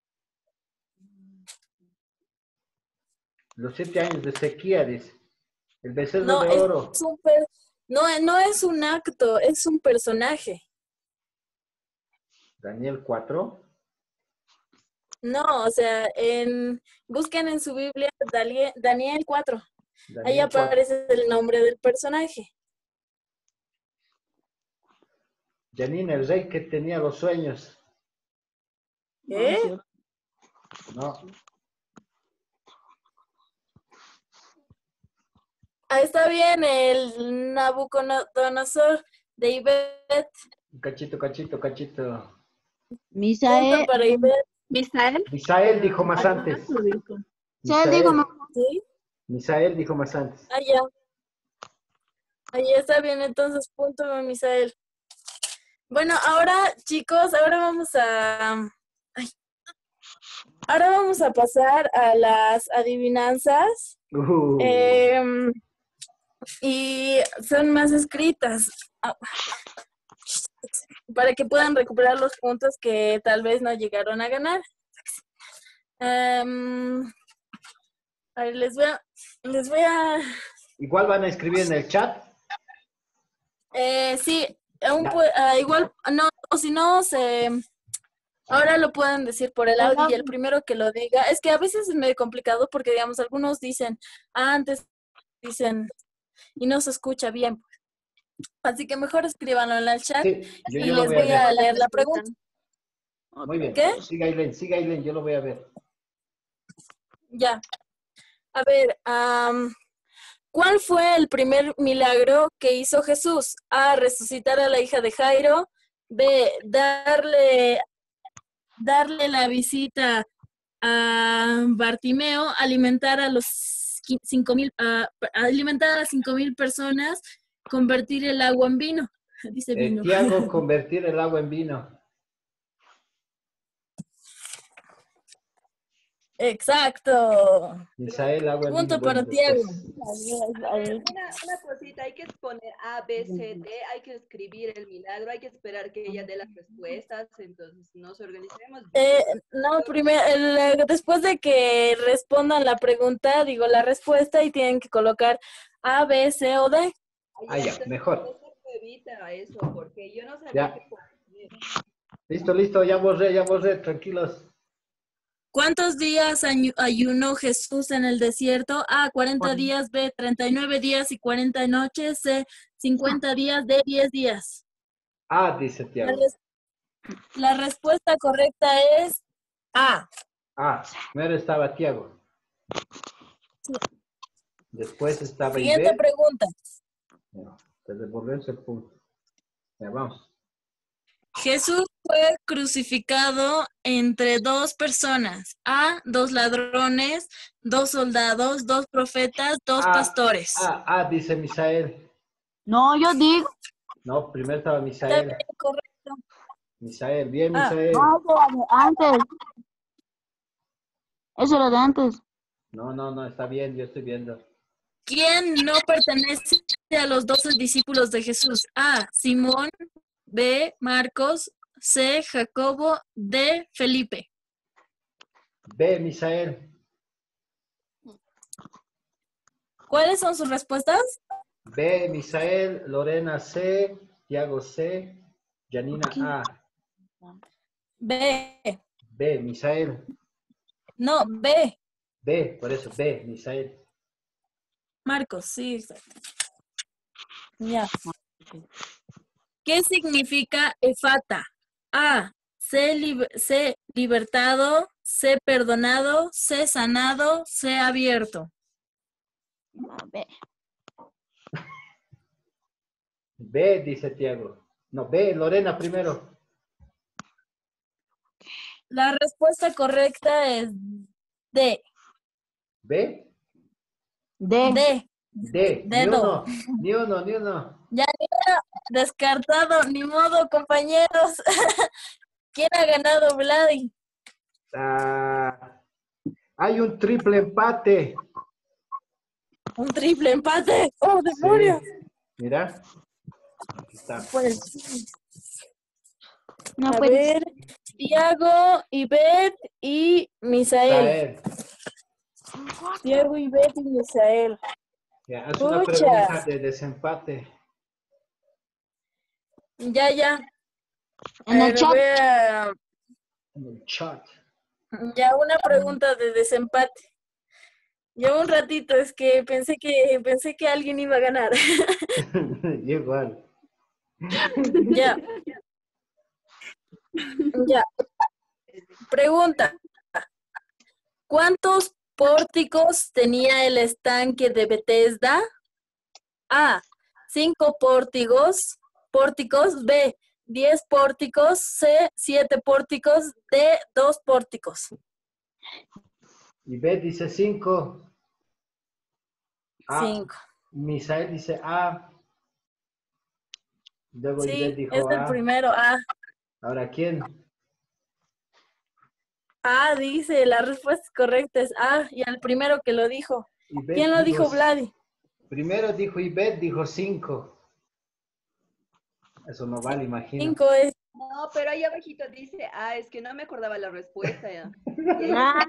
Los siete años de sequía, dice. El becerro No, de oro. es un per- no, no es un acto, es un personaje. Daniel cuatro. No, o sea, en, busquen en su Biblia Dali- Daniel cuatro. Ahí Daniel cuatro. aparece el nombre del personaje. Janina, el rey que tenía los sueños. ¿Eh? No. Ah, está bien, el Nabucodonosor de Ibet. Cachito, cachito, cachito. Misael. Punto para Ibet. Misael. Misael dijo más antes. Lo dijo. Misael dijo más- ¿Sí? Misael dijo más antes. Ah, ya. Ah, ya está bien, entonces, punto para Misael. Bueno, ahora, chicos, ahora vamos a... ay. Ahora vamos a pasar a las adivinanzas. Uh, Em, y son más escritas. Ah, para que puedan recuperar los puntos que tal vez no llegaron a ganar. Em, a ver, les voy a... Les voy a igual van a escribir en el chat. eh, sí, aún Ya. pu- ah, igual, no, o si no, se... Ahora lo pueden decir por el audio y el primero que lo diga. Es que a veces es medio complicado porque, digamos, algunos dicen antes, dicen, y no se escucha bien. Así que mejor escríbanlo en el chat Sí, yo, y yo lo les voy a voy a ver. leer la pregunta. Muy bien. ¿Qué? Siga Aileen, siga Aileen, yo lo voy a ver. Ya. A ver, am, ¿cuál fue el primer milagro que hizo Jesús? A, resucitar a la hija de Jairo. B, darle, darle la visita a Bartimeo, alimentar a los qui- cinco mil, ah, alimentar a las cinco mil personas, convertir el agua en vino. Dice Eh, vino. Tiago, convertir el agua en vino. Exacto. Misael, agua en Punto vino. para Bueno, Tiago. después. A ver, una, una cosita, hay que poner A, B, C, D, hay que escribir el milagro, hay que esperar que ella dé las respuestas, entonces nos organicemos. Eh, no, primero, el, eh, después de que respondan la pregunta, digo la respuesta y tienen que colocar A, B, C o D. Ay, Ah, ya, entonces, mejor. eso evita eso, porque yo no sabía Ya. qué poner. Listo, listo, ya borré, ya borré, tranquilos. ¿Cuántos días ayu- ayunó Jesús en el desierto? A, cuarenta días, B, treinta y nueve días y cuarenta noches, C, cincuenta días, D, diez días. Ah, dice La, Tiago. res- la respuesta correcta es A. Ah, primero estaba Tiago. Después estaba Siguiente Ivette. pregunta. No, te devolvemos el punto. Ya vamos. Jesús fue crucificado entre dos personas. A, dos ladrones, dos soldados, dos profetas, dos Ah, pastores. Ah, ah, dice Misael. No, yo digo. No, primero estaba Está Misael. bien, correcto. Misael, bien, Ah. Misael. No, eso era de antes. Eso era de antes. No, no, no, está bien, yo estoy viendo. ¿Quién no pertenece a los doce discípulos de Jesús? A. Simón. B. Marcos. C. Jacobo. D. Felipe. B, Misael. ¿Cuáles son sus respuestas? B, Misael. Lorena, C. Tiago, C. Janina, A. B. B, Misael. No, B. B, por eso, B, Misael. Marcos, sí, exacto. Ya. ¿Qué significa efata? A. C, lib- C, libertado. C, perdonado. C, sanado. C, abierto. A ver. B, dice Tiago. No, B, Lorena primero. La respuesta correcta es D. B, D. D. D. Ni Dedo. uno, ni uno, ni uno. Ya ni uno. Descartado. Ni modo, compañeros. ¿Quién ha ganado, Vladi? Ah, hay un triple empate. Un triple empate. ¡Oh, Sí, demonios! mira. Aquí está. Pues, No a puede ver, Tiago, Ivette y Misael. Misael. Tiago, Ivette y Misael. Ya, haz una Pucha. pregunta de desempate. Ya, ya. En el Pero chat. voy a- En el chat. Ya una pregunta de desempate. Yo un ratito, es que pensé que pensé que alguien iba a ganar. Igual. Ya. Ya. Pregunta. ¿Cuántos pórticos tenía el estanque de Bethesda? A. Cinco pórticos. Pórticos. B. Diez pórticos. C. Siete pórticos. D. Dos pórticos. Y B dice cinco. A. Cinco. Misael dice A. Luego Ivette Sí, es dijo el A. primero. A. Ahora, ¿quién? A dice, la respuesta correcta es A. Y al primero que lo dijo. Ivette ¿Quién lo dijo, Vladi? Primero dijo Ivette, dijo cinco. Eso no vale, imagino. Cinco es. No, pero ahí abajito dice, ah, es que no me acordaba la respuesta ya. Ah,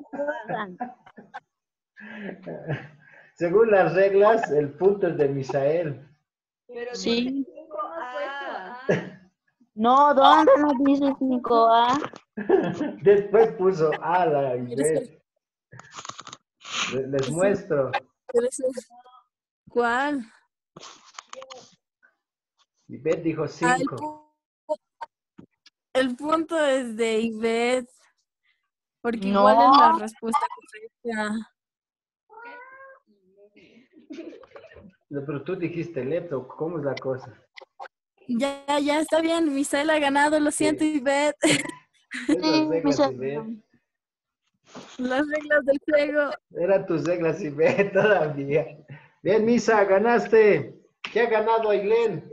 Según las reglas, el punto es de Misael. Pero Sí. dice cinco A. no, ¿dónde nos dice cinco A? Después puso A la Ivette. Les, les muestro. ¿Cuál? Ivette dijo Ah, el, cinco. pu- el punto es de Ivette. Porque No. igual es la respuesta correcta. No, pero tú dijiste Leto, ¿cómo es la cosa? Ya, ya está bien. Misael ha ganado, lo siento, Ivette. Esas reglas, Misael. Ivette. Las reglas del juego. Eran tus reglas, Ivette, todavía. Bien, Misa, ganaste. ¿Qué ha ganado Ailén?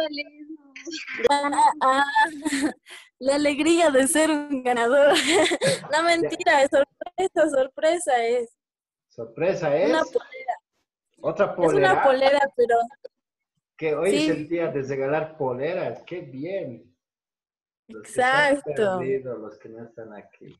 Ah, ah, la alegría de ser un ganador. No, mentira, es sorpresa, sorpresa es. Sorpresa es. Una polera. Otra Es polera. una polera, pero Que hoy es sí. el día de regalar poleras. ¡Qué bien! Los que se han Exacto. perdido, los que no están aquí.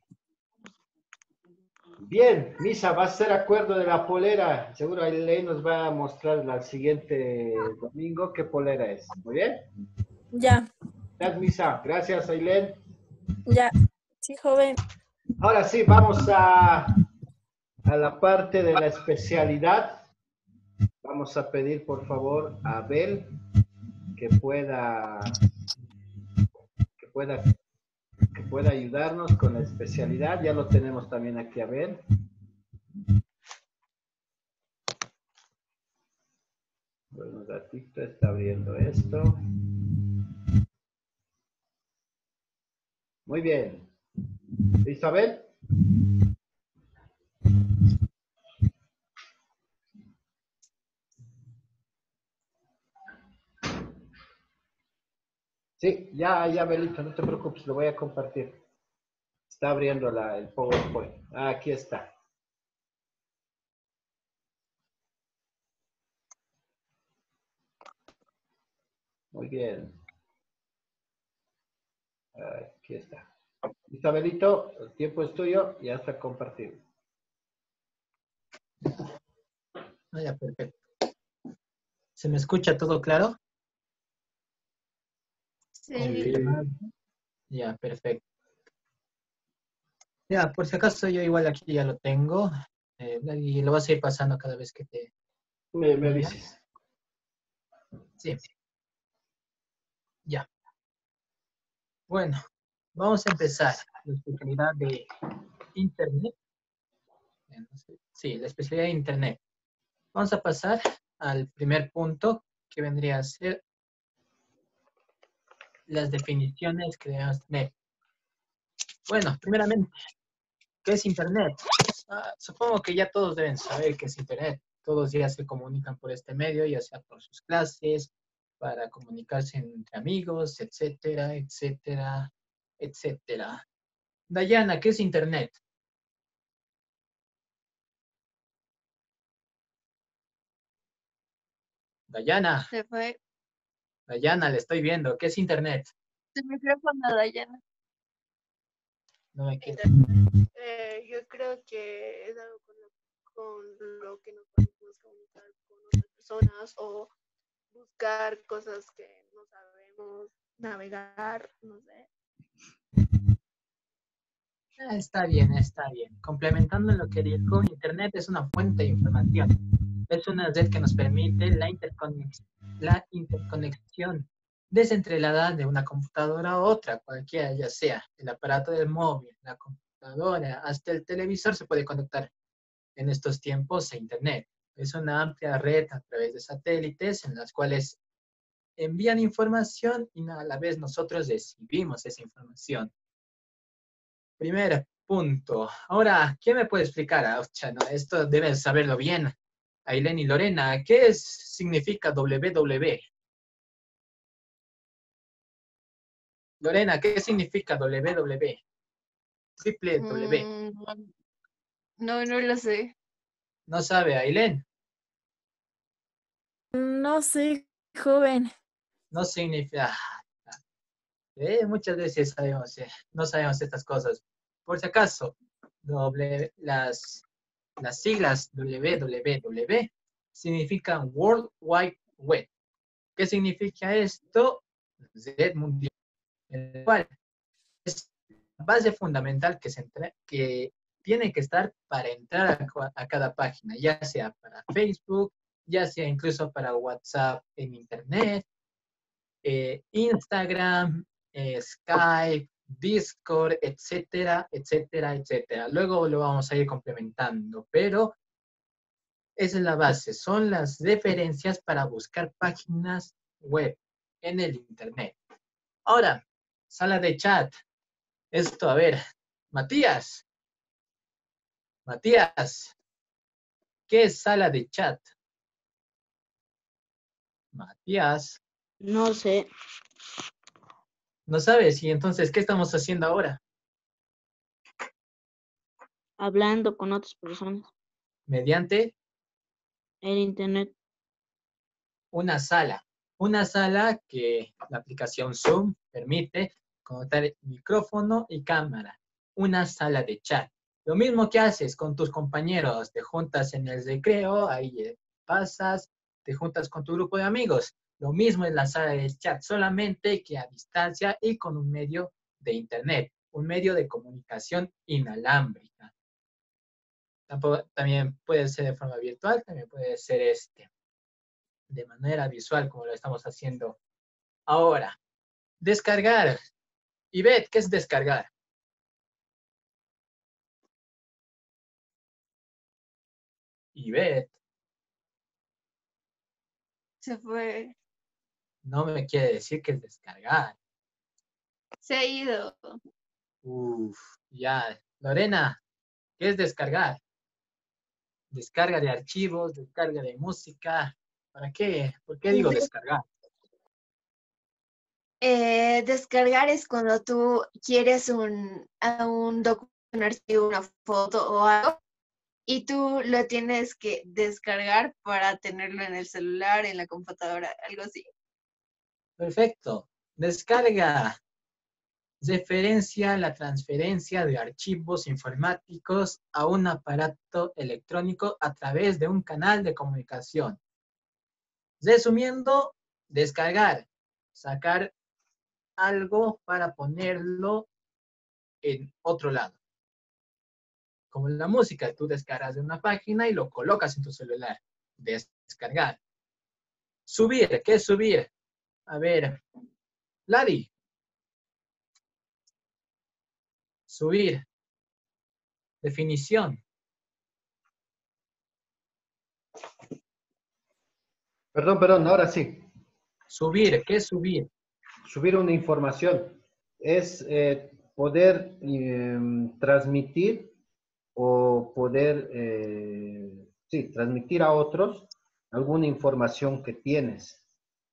Bien, Misa, va a ser acuerdo de la polera. Seguro Ailén nos va a mostrar el siguiente domingo qué polera es. ¿Muy bien? Ya, Gracias, Misa. Gracias, Ailén. ya. Sí, joven. Ahora sí, vamos a, a la parte de la especialidad. Vamos a pedir, por favor, a Abel que pueda, que pueda, que pueda ayudarnos con la especialidad. Ya lo tenemos también aquí, Abel. Bueno, un ratito, está abriendo esto. Muy bien. ¿Listo, Abel? Sí, ya, ya, Belito, no te preocupes, lo voy a compartir. Está abriendo la, el PowerPoint. Ah, aquí está. Muy bien. Aquí está. ¿Listo, Belito? El tiempo es tuyo, ya está compartido. Ah, ya, perfecto. ¿Se me escucha todo claro? Sí. Confirmado. Ya, perfecto. Ya, por si acaso yo igual aquí ya lo tengo. eh, y lo vas a ir pasando cada vez que te Me, me diga. dices. Sí, ya. Bueno, vamos a empezar. La especialidad de Internet. Eh, no sé. Sí, la especialidad de Internet. Vamos a pasar al primer punto, que vendría a ser las definiciones que debemos tener. Bueno, primeramente, ¿qué es Internet? Ah, supongo que ya todos deben saber qué es Internet. Todos ya se comunican por este medio, ya sea por sus clases, para comunicarse entre amigos, etcétera, etcétera, etcétera. Dayana, ¿qué es Internet? Dayana, Se fue. Dayana, le estoy viendo. ¿Qué es Internet? Se me fue cuando Dayana. No me quiero. Eh, yo creo que es algo con lo, con lo que nos podemos comunicar con otras personas o buscar cosas que no sabemos, navegar, no sé. Ah, está bien, está bien. Complementando lo que dijo, Internet es una fuente de información. Es una red que nos permite la, interconex la interconexión descentralizada de una computadora a otra, cualquiera, ya sea el aparato del móvil, la computadora, hasta el televisor se puede conectar en estos tiempos a Internet. Es una amplia red a través de satélites en las cuales envían información y a la vez nosotros recibimos esa información. Primer punto. Ahora, ¿quién me puede explicar? Ah, ocha, no, esto deben saberlo bien. Ailén y Lorena, ¿qué es, significa doble u doble u doble u? Lorena, ¿qué significa doble u doble u doble u? Triple W. Mm, no, no lo sé. ¿No sabe, Ailén? No sé, joven. No significa... Eh, muchas veces sabemos, eh, no sabemos estas cosas. Por si acaso, doble, las, las siglas doble u doble u doble u significan World Wide Web. ¿Qué significa esto? Red mundial, el cual es la base fundamental que, se entre, que tiene que estar para entrar a, a cada página, ya sea para Facebook, ya sea incluso para WhatsApp en Internet, eh, Instagram, eh, Skype, Discord, etcétera, etcétera, etcétera. Luego lo vamos a ir complementando, pero esa es la base. Son las referencias para buscar páginas web en el Internet. Ahora, sala de chat. Esto, a ver, Matías. Matías, ¿qué es sala de chat? Matías. No sé. No sabes, y entonces, ¿qué estamos haciendo ahora? Hablando con otras personas. Mediante El internet. una sala. Una sala que la aplicación Zoom permite conectar micrófono y cámara. Una sala de chat. Lo mismo que haces con tus compañeros, te juntas en el recreo, ahí pasas, te juntas con tu grupo de amigos. Lo mismo en la sala de chat, solamente que a distancia y con un medio de internet, un medio de comunicación inalámbrica. Tampoco, también puede ser de forma virtual, también puede ser este, de manera visual, como lo estamos haciendo ahora. Descargar. Ivette, ¿qué es descargar? Ivette. Se fue. No me quiere decir que es descargar. Se ha ido. Uf, ya. Lorena, ¿qué es descargar? Descarga de archivos, descarga de música. ¿Para qué? ¿Por qué digo descargar? Eh, descargar es cuando tú quieres un, a un documento, un archivo, una foto o algo, y tú lo tienes que descargar para tenerlo en el celular, en la computadora, algo así. Perfecto. Descarga. Referencia la transferencia de archivos informáticos a un aparato electrónico a través de un canal de comunicación. Resumiendo, descargar, sacar algo para ponerlo en otro lado. Como la música, tú descargas de una página y lo colocas en tu celular. Descargar. Subir, ¿qué es subir? A ver, Ladi. Subir. Definición. Perdón, perdón, ahora sí. Subir, ¿qué es subir? Subir una información es eh, poder eh, transmitir o poder, eh, sí, transmitir a otros alguna información que tienes.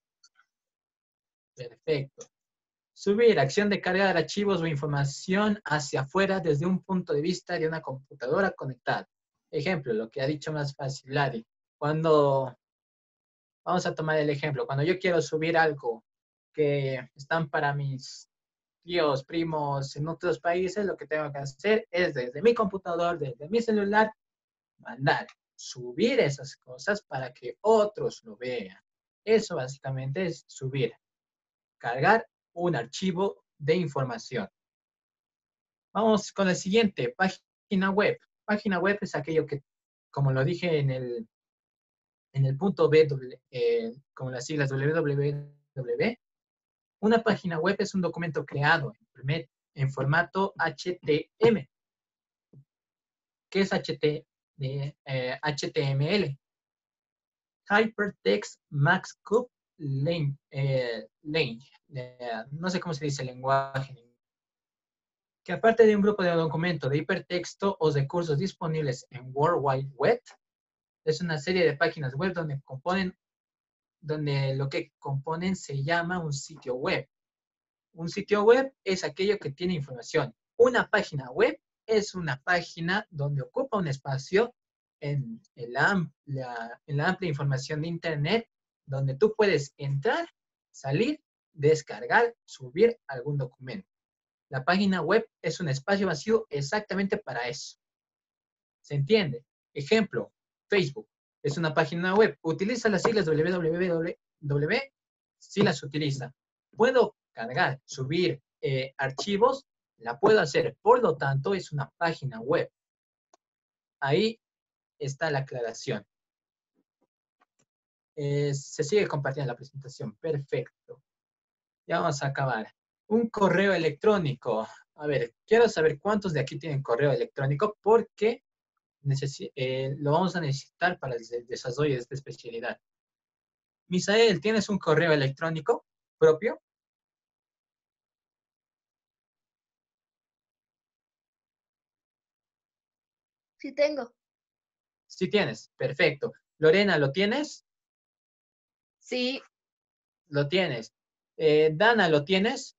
Perfecto. Subir, acción de cargar archivos o información hacia afuera desde un punto de vista de una computadora conectada. Ejemplo, lo que ha dicho más fácil, Ladi. Cuando, vamos a tomar el ejemplo, cuando yo quiero subir algo que están para mis tíos, primos en otros países, lo que tengo que hacer es desde mi computador, desde mi celular, mandar, subir esas cosas para que otros lo vean. Eso básicamente es subir, cargar un archivo de información. Vamos con el siguiente, página web. Página web es aquello que, como lo dije en el, en el punto B, eh, con las siglas doble u doble u doble u, una página web es un documento creado en, en formato H T M L. ¿Qué es H T, eh, H T M L? Hypertext Markup Language. Eh, eh, no sé cómo se dice el lenguaje. Que aparte de un grupo de documentos de hipertexto o recursos disponibles en World Wide Web, es una serie de páginas web donde componen, donde lo que componen se llama un sitio web. Un sitio web es aquello que tiene información. Una página web es una página donde ocupa un espacio en, el amplia, en la amplia información de Internet, donde tú puedes entrar, salir, descargar, subir algún documento. La página web es un espacio vacío exactamente para eso. ¿Se entiende? Ejemplo, Facebook es una página web. ¿Utiliza las siglas doble u doble u doble u? Sí las utiliza. ¿Puedo cargar, subir eh, archivos? La puedo hacer. Por lo tanto, es una página web. Ahí está la aclaración. Eh, se sigue compartiendo la presentación. Perfecto. Ya vamos a acabar. Un correo electrónico. A ver, quiero saber cuántos de aquí tienen correo electrónico porque eh, lo vamos a necesitar para el desarrollo de esta especialidad. Misael, ¿tienes un correo electrónico propio? Sí tengo. Sí tienes, perfecto. Lorena, ¿lo tienes? Sí. Lo tienes. Eh, Dana, ¿lo tienes?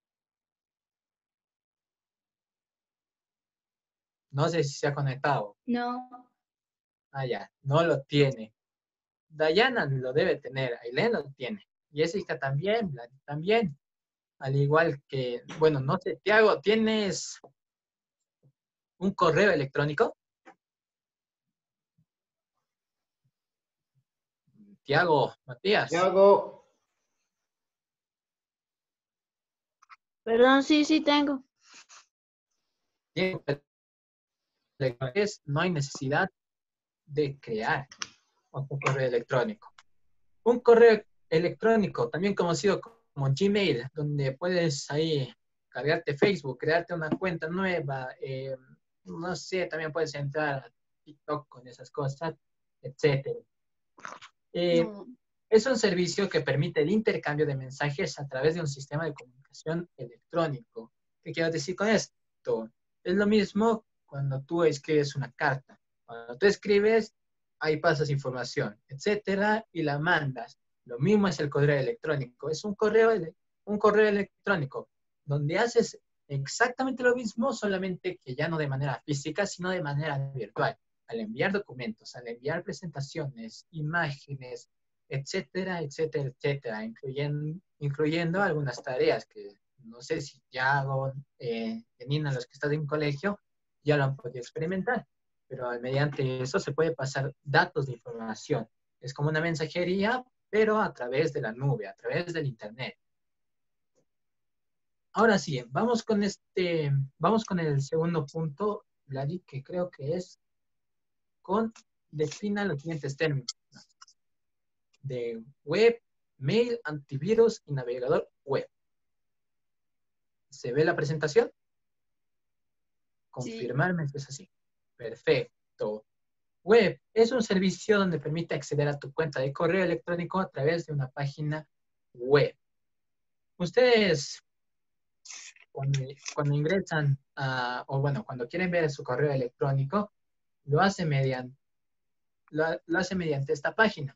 No sé si se ha conectado. No. Ah, ya, no lo tiene. Dayana lo debe tener, Ailén lo tiene. Jessica también, Vlad también. Al igual que, bueno, no sé, Tiago, ¿tienes un correo electrónico? Tiago, Matías. Tiago. Perdón, sí, sí tengo. No hay necesidad de crear otro correo electrónico. Un correo electrónico, también conocido como Gmail, donde puedes ahí cargarte Facebook, crearte una cuenta nueva, eh, no sé, también puedes entrar a TikTok con esas cosas, etcétera. Eh, no. Es un servicio que permite el intercambio de mensajes a través de un sistema de comunicación electrónico. ¿Qué quiero decir con esto? Es lo mismo cuando tú escribes una carta. Cuando tú escribes, ahí pasas información, etcétera, y la mandas. Lo mismo es el correo electrónico. Es un correo un correo electrónico donde haces exactamente lo mismo, solamente que ya no de manera física, sino de manera virtual. Al enviar documentos, al enviar presentaciones, imágenes, etcétera, etcétera, etcétera, incluyendo, incluyendo algunas tareas que no sé si ya hago, eh, teniendo a los que están en colegio, ya lo han podido experimentar, pero mediante eso se puede pasar datos de información. Es como una mensajería, pero a través de la nube, a través del internet. Ahora sí, vamos con este, vamos con el segundo punto, Vladi, que creo que es con defina los siguientes términos de web, mail, antivirus y navegador web. ¿Se ve la presentación? Confirmarme que es así. Perfecto. Web es un servicio donde permite acceder a tu cuenta de correo electrónico a través de una página web. Ustedes, cuando, cuando ingresan, a, o bueno, cuando quieren ver su correo electrónico, lo hacen mediante, lo, lo hace mediante esta página,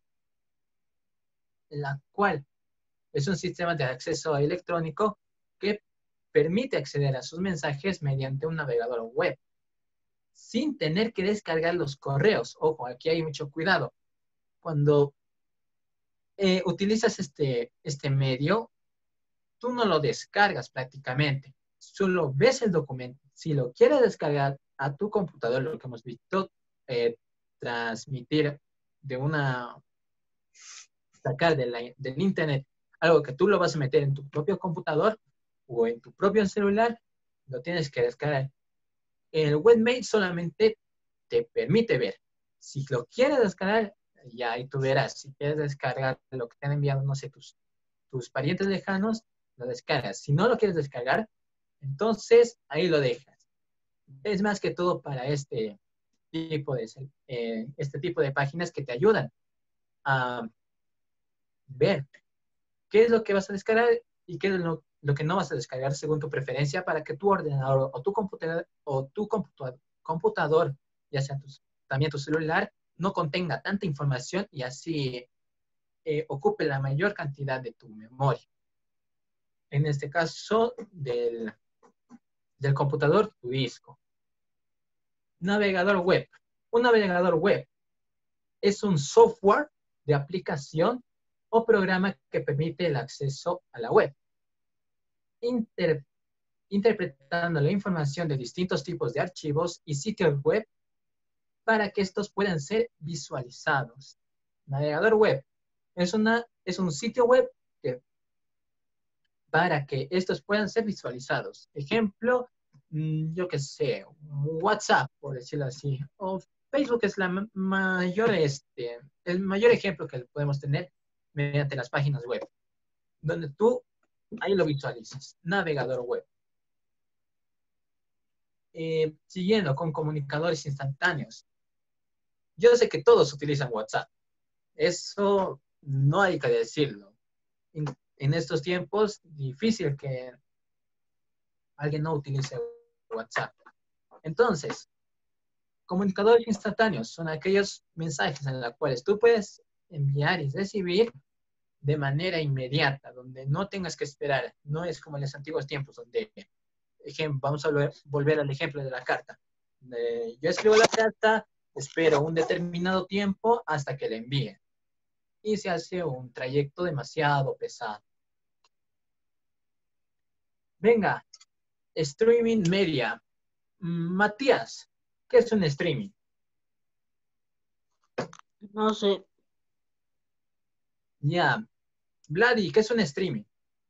la cual es un sistema de acceso electrónico que permite acceder a sus mensajes mediante un navegador web, sin tener que descargar los correos. Ojo, aquí hay mucho cuidado. Cuando eh, utilizas este, este medio, tú no lo descargas prácticamente, solo ves el documento. Si lo quieres descargar a tu computador, lo que hemos visto, eh, transmitir de una, sacar de la, del internet, algo que tú lo vas a meter en tu propio computador o en tu propio celular, lo tienes que descargar. El webmail solamente te permite ver. Si lo quieres descargar, ya ahí tú verás. Si quieres descargar lo que te han enviado, no sé, tus, tus parientes lejanos, lo descargas. Si no lo quieres descargar, entonces ahí lo dejas. Es más que todo para este tipo de, eh, este tipo de páginas que te ayudan a ver qué es lo que vas a descargar y qué es lo, lo que no vas a descargar según tu preferencia, para que tu ordenador o tu computador, o tu computador, computador ya sea tu, también tu celular, no contenga tanta información y así eh, ocupe la mayor cantidad de tu memoria. En este caso, del, del computador, tu disco. Navegador web. Un navegador web es un software de aplicación o programa que permite el acceso a la web, Inter, interpretando la información de distintos tipos de archivos y sitios web para que estos puedan ser visualizados. Navegador web es, una, es un sitio web que, para que estos puedan ser visualizados. Ejemplo, yo qué sé, WhatsApp, por decirlo así, o Facebook es la mayor, este, el mayor ejemplo que podemos tener mediante las páginas web, donde tú ahí lo visualizas. Navegador web. Eh, siguiendo con comunicadores instantáneos. Yo sé que todos utilizan WhatsApp. Eso no hay que decirlo. En, en estos tiempos, difícil que alguien no utilice WhatsApp. Entonces, comunicadores instantáneos son aquellos mensajes en los cuales tú puedes enviar y recibir de manera inmediata, donde no tengas que esperar. No es como en los antiguos tiempos, donde, ejemplo, vamos a volver al ejemplo de la carta. Eh, yo escribo la carta, espero un determinado tiempo hasta que la envíe. Y se hace un trayecto demasiado pesado. Venga, streaming media. Matías, ¿qué es un streaming? No sé. Ya. Vladi, ¿qué es un streaming?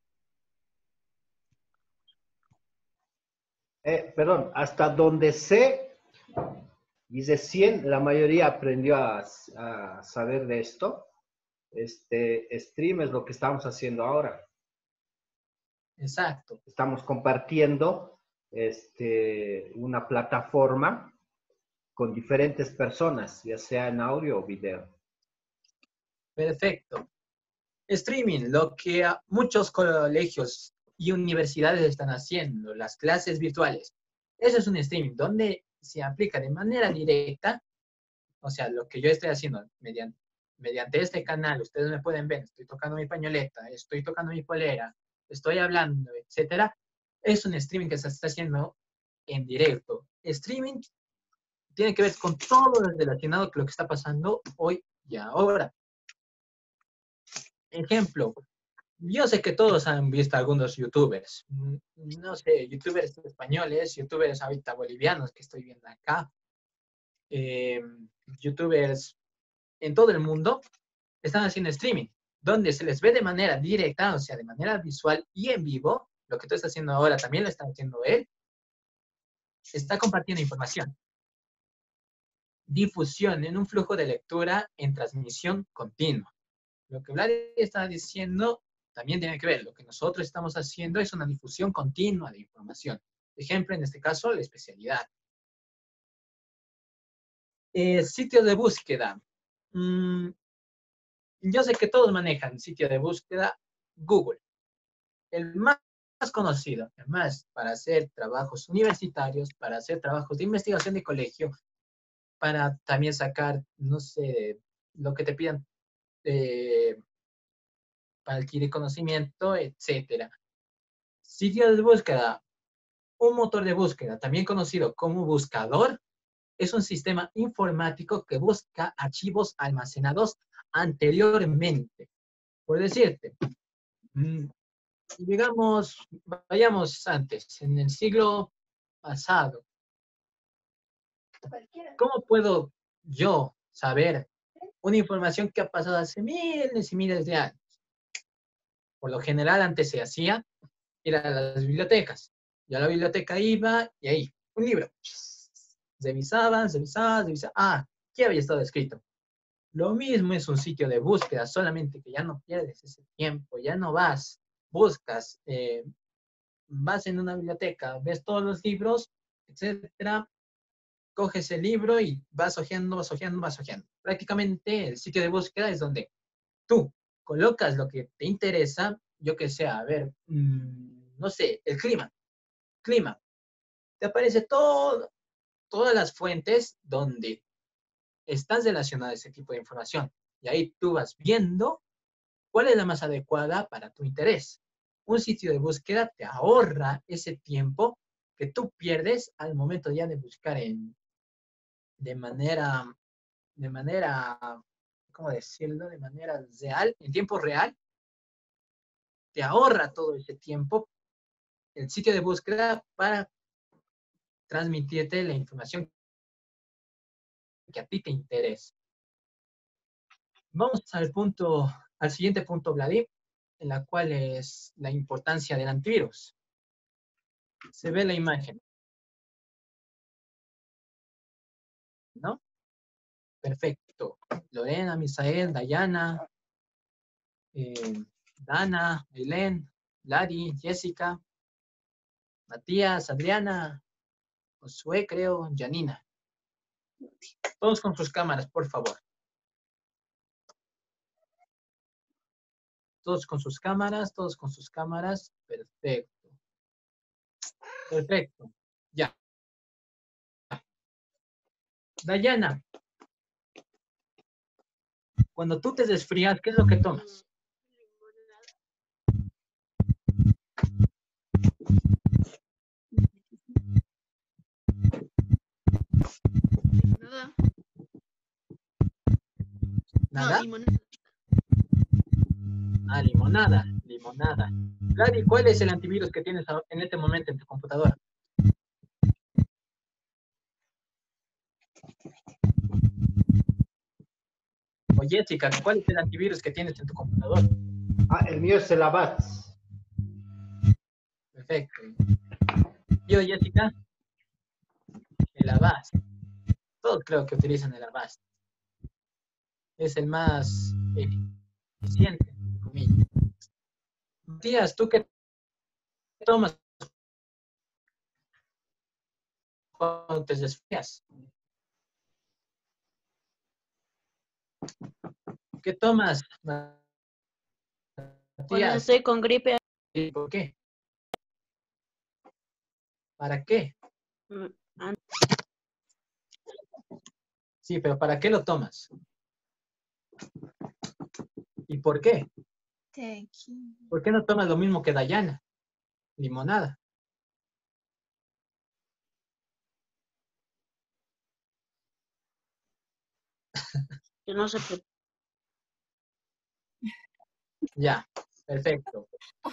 Eh, perdón, hasta donde sé, y recién la mayoría aprendió a, a saber de esto. Este stream es lo que estamos haciendo ahora. Exacto. Estamos compartiendo este, una plataforma con diferentes personas, ya sea en audio o video. Perfecto. Streaming, lo que muchos colegios y universidades están haciendo, las clases virtuales. Eso es un streaming, donde se aplica de manera directa, o sea, lo que yo estoy haciendo mediante, mediante este canal, ustedes me pueden ver, estoy tocando mi pañoleta, estoy tocando mi polera, estoy hablando, etcétera, es un streaming que se está haciendo en directo. Streaming tiene que ver con todo lo relacionado con lo que está pasando hoy y ahora. Ejemplo, yo sé que todos han visto algunos youtubers, no sé, youtubers españoles, youtubers ahorita bolivianos que estoy viendo acá, eh, youtubers en todo el mundo están haciendo streaming, donde se les ve de manera directa, o sea, de manera visual y en vivo. Lo que tú estás haciendo ahora también lo está haciendo él. Está compartiendo información. Difusión en un flujo de lectura en transmisión continua. Lo que Vlad está diciendo también tiene que ver. Lo que nosotros estamos haciendo es una difusión continua de información. Ejemplo, en este caso, la especialidad. Eh, sitios de búsqueda. Mm, yo sé que todos manejan sitio de búsqueda Google. El más conocido, además, para hacer trabajos universitarios, para hacer trabajos de investigación de colegio, para también sacar, no sé, lo que te pidan eh, para adquirir conocimiento, etcétera. Sitio de búsqueda, un motor de búsqueda, también conocido como buscador, es un sistema informático que busca archivos almacenados anteriormente. Por decirte, digamos, vayamos antes, en el siglo pasado. ¿Cómo puedo yo saber una información que ha pasado hace miles y miles de años? Por lo general, antes se hacía ir a las bibliotecas. Yo a la biblioteca iba y ahí, un libro. Revisaban, revisaban, revisaban. Ah, ¿qué había estado escrito? Lo mismo es un sitio de búsqueda, solamente que ya no pierdes ese tiempo, ya no vas, buscas, eh, vas en una biblioteca, ves todos los libros, etcétera, coges el libro y vas hojeando, vas hojeando, vas hojeando. Prácticamente el sitio de búsqueda es donde tú colocas lo que te interesa, yo que sé, a ver, mmm, no sé, el clima, clima. Te aparece todo, todas las fuentes donde están relacionadas a ese tipo de información. Y ahí tú vas viendo cuál es la más adecuada para tu interés. Un sitio de búsqueda te ahorra ese tiempo que tú pierdes al momento ya de buscar en, de manera, de manera, ¿cómo decirlo? De manera real, en tiempo real. Te ahorra todo ese tiempo el sitio de búsqueda para transmitirte la información que a ti te interesa. Vamos al punto, al siguiente punto, Vladimir, en la cual es la importancia del antivirus. Se ve la imagen, ¿no? Perfecto. Lorena, Misael, Dayana, eh, Dana, Belén, Lari, Jessica, Matías, Adriana, Josué, creo, Janina. Todos con sus cámaras, por favor. Todos con sus cámaras, todos con sus cámaras. Perfecto. Perfecto. Ya. Dayana, cuando tú te desfrías, ¿qué es lo que tomas? Nada. ¿Nada? No, limonada. Ah, limonada, limonada. Gladys, ¿cuál es el antivirus que tienes en este momento en tu computadora? O Jessica, ¿cuál es el antivirus que tienes en tu computadora? Ah, el mío es el Avast. Perfecto. Yo, Jessica, el Avast. Todos creo que utilizan el Avast. Es el más eficiente, entre comillas. Matías, ¿tú qué tomas cuando te desfrías? ¿Qué tomas, Cuando Matías? estoy con gripe, ¿Y por qué? ¿Para qué? mm, an- Sí, pero ¿para qué lo tomas? ¿Y por qué? Thank you. ¿Por qué no tomas lo mismo que Dayana? Limonada. Yo no sé qué. Ya, perfecto.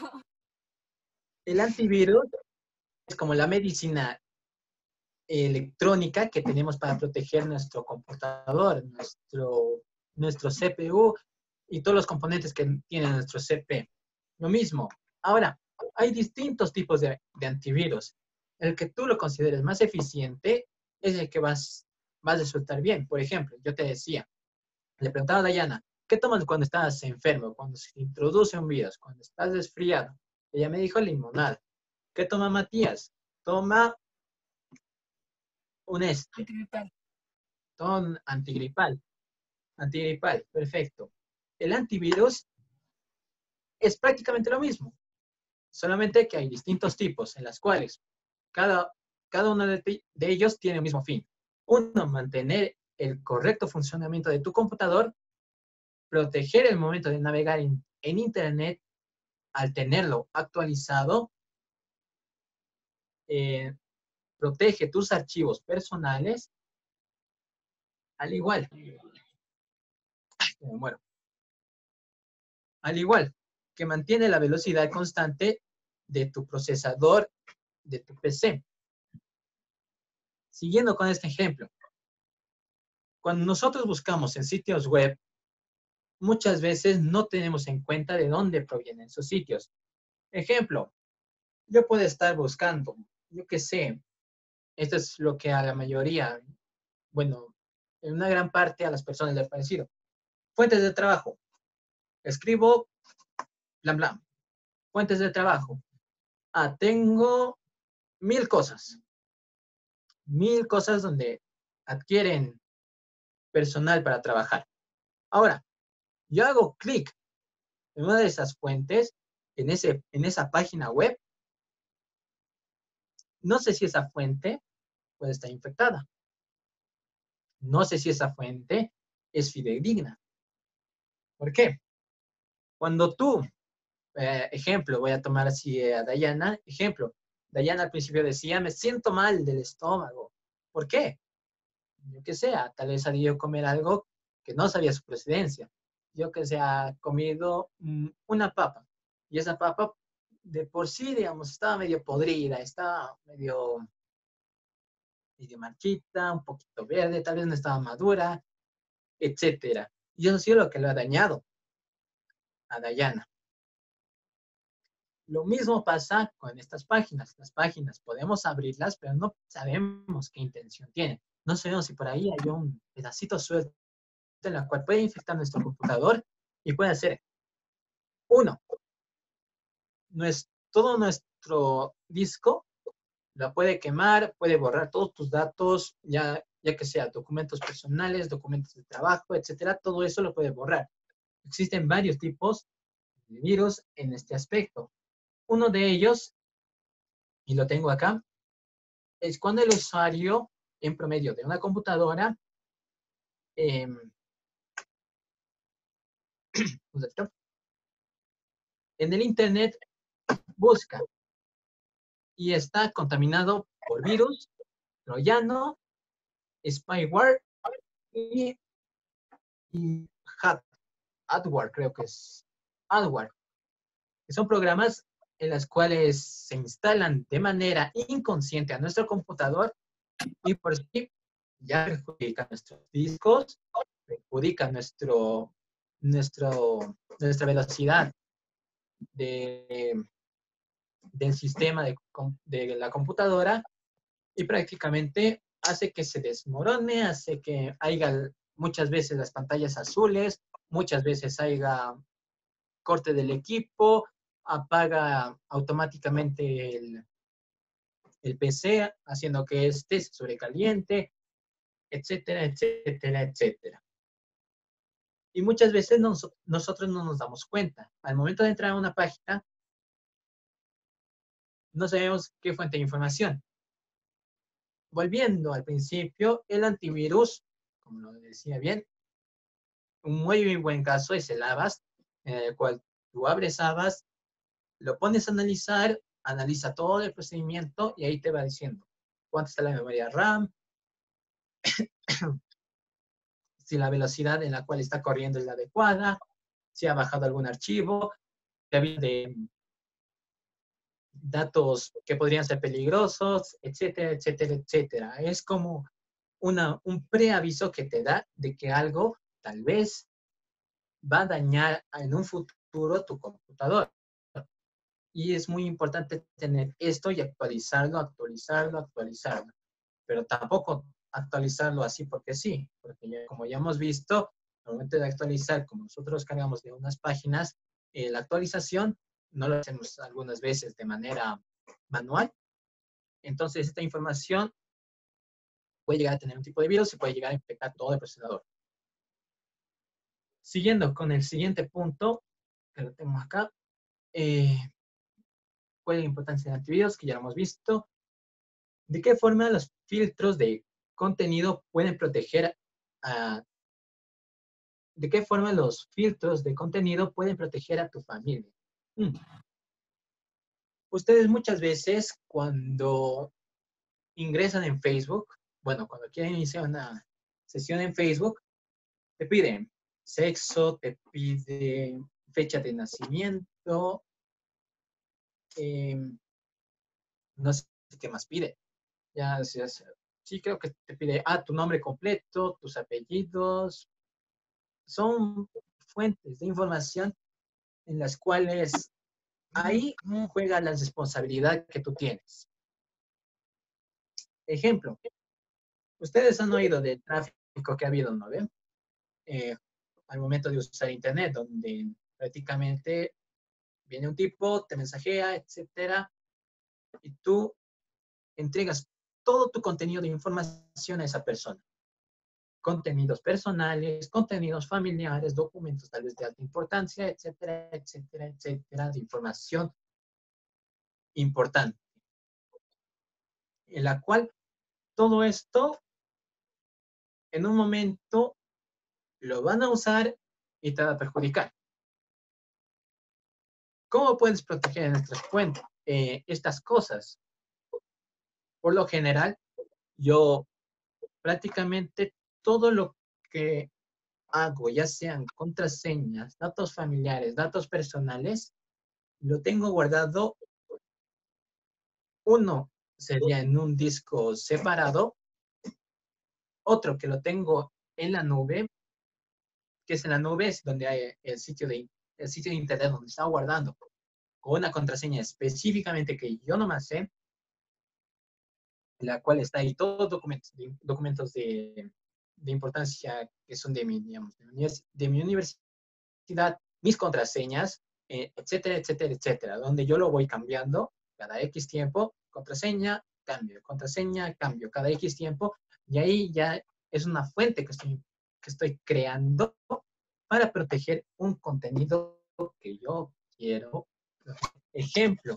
El antivirus es como la medicina electrónica que tenemos para proteger nuestro computador, nuestro, nuestro C P U y todos los componentes que tiene nuestro C P. Lo mismo. Ahora, hay distintos tipos de, de antivirus. El que tú lo consideres más eficiente es el que vas, vas a resultar bien. Por ejemplo, yo te decía, le preguntaba a Dayana, ¿qué tomas cuando estás enfermo? Cuando se te introduce un virus, cuando estás resfriado. Ella me dijo limonada. ¿Qué toma Matías? Toma un este. Antigripal. Toma antigripal. Antigripal, perfecto. El antivirus es prácticamente lo mismo. Solamente que hay distintos tipos en las cuales cada, cada uno de, de ellos tiene el mismo fin. Uno, mantener el correcto funcionamiento de tu computador, proteger el momento de navegar en, en Internet al tenerlo actualizado, eh, protege tus archivos personales, al igual, me muero, al igual que mantiene la velocidad constante de tu procesador, de tu P C. Siguiendo con este ejemplo, cuando nosotros buscamos en sitios web, muchas veces no tenemos en cuenta de dónde provienen esos sitios. Ejemplo, yo puedo estar buscando, yo qué sé, esto es lo que a la mayoría, bueno, en una gran parte a las personas les ha parecido. Fuentes de trabajo. Escribo, bla, bla. Fuentes de trabajo. Ah, tengo mil cosas. Mil cosas donde adquieren personal para trabajar. Ahora, yo hago clic en una de esas fuentes, en, ese, en esa página web. No sé si esa fuente puede estar infectada. No sé si esa fuente es fidedigna. ¿Por qué? Cuando tú, eh, ejemplo, voy a tomar así a Dayana, ejemplo, Dayana al principio decía, me siento mal del estómago. ¿Por qué? Yo que sé, tal vez ha debido comer algo que no sabía su procedencia. Yo que sé, ha comido mm, una papa. Y esa papa, de por sí, digamos, estaba medio podrida, estaba medio, medio marchita, un poquito verde, tal vez no estaba madura, etcétera. Y eso ha sido lo que lo ha dañado a Dayana. Lo mismo pasa con estas páginas. Las páginas podemos abrirlas, pero no sabemos qué intención tienen. No sabemos si por ahí hay un pedacito suelto en la cual puede infectar nuestro computador y puede hacer, uno, nuestro, todo nuestro disco la puede quemar, puede borrar todos tus datos, ya, ya que sea documentos personales, documentos de trabajo, etcétera. Todo eso lo puede borrar. Existen varios tipos de virus en este aspecto. Uno de ellos, y lo tengo acá, es cuando el usuario, en promedio de una computadora, eh, en el Internet busca y está contaminado por virus, troyano, spyware y, y adware, creo que es adware, que son programas en los cuales se instalan de manera inconsciente a nuestro computador y por sí ya perjudican nuestros discos, perjudican nuestro, nuestro, nuestra velocidad de, del sistema de, de la computadora y prácticamente hace que se desmorone, hace que haya muchas veces las pantallas azules, muchas veces haya corte del equipo, apaga automáticamente el, el P C, haciendo que este se sobrecaliente, etcétera, etcétera, etcétera. Y muchas veces nos, nosotros no nos damos cuenta. Al momento de entrar a una página, no sabemos qué fuente de información. Volviendo al principio, el antivirus, como lo decía bien, un muy buen caso es el Avast, en el cual Tú abres Avast, lo pones a analizar, analiza todo el procedimiento y ahí te va diciendo cuánto está la memoria RAM, si la velocidad en la cual está corriendo es la adecuada, si ha bajado algún archivo, si había de datos que podrían ser peligrosos, etcétera, etcétera, etcétera. Es como una, un preaviso que te da de que algo tal vez va a dañar en un futuro tu computador. Y es muy importante tener esto y actualizarlo, actualizarlo, actualizarlo. Pero tampoco actualizarlo así porque sí, porque ya, como ya hemos visto, al momento de actualizar, como nosotros cargamos de unas páginas, eh, la actualización no lo hacemos algunas veces de manera manual. Entonces, esta información puede llegar a tener un tipo de virus y puede llegar a infectar todo el procesador. Siguiendo con el siguiente punto, que lo tengo acá, eh, ¿cuál es la importancia de antivirus? Que ya lo hemos visto. ¿De qué forma los filtros de contenido pueden proteger a... ¿De qué forma los filtros de contenido pueden proteger a tu familia? Hmm. Ustedes muchas veces cuando ingresan en Facebook, bueno, cuando quieren iniciar una sesión en Facebook, te piden sexo, te pide fecha de nacimiento, eh, no sé qué más pide. Ya, ya, sí, creo que te pide, ah, tu nombre completo, tus apellidos. Son fuentes de información en las cuales ahí juega la responsabilidad que tú tienes. Ejemplo, ustedes han oído del tráfico que ha habido, ¿no ven? Eh, al momento de usar Internet, donde prácticamente viene un tipo, te mensajea, etcétera, y tú entregas todo tu contenido de información a esa persona. Contenidos personales, contenidos familiares, documentos tal vez de alta importancia, etcétera, etcétera, etcétera, de información importante. En la cual todo esto en un momento lo van a usar y te va a perjudicar. ¿Cómo puedes proteger en nuestras cuentas eh, estas cosas? Por lo general, yo prácticamente todo lo que hago, ya sean contraseñas, datos familiares, datos personales, lo tengo guardado. Uno sería en un disco separado, otro que lo tengo en la nube, que es en la nube, es donde hay el sitio de, el sitio de internet donde está guardando con una contraseña específicamente que yo no me sé, la cual está ahí todos documentos, documentos de, de importancia que son de mi, digamos, de mi, de mi universidad, mis contraseñas, eh, etcétera, etcétera, etcétera, donde yo lo voy cambiando cada X tiempo, contraseña, cambio, contraseña, cambio, cada X tiempo, y ahí ya es una fuente que estoy, que estoy creando para proteger un contenido que yo quiero. Ejemplo,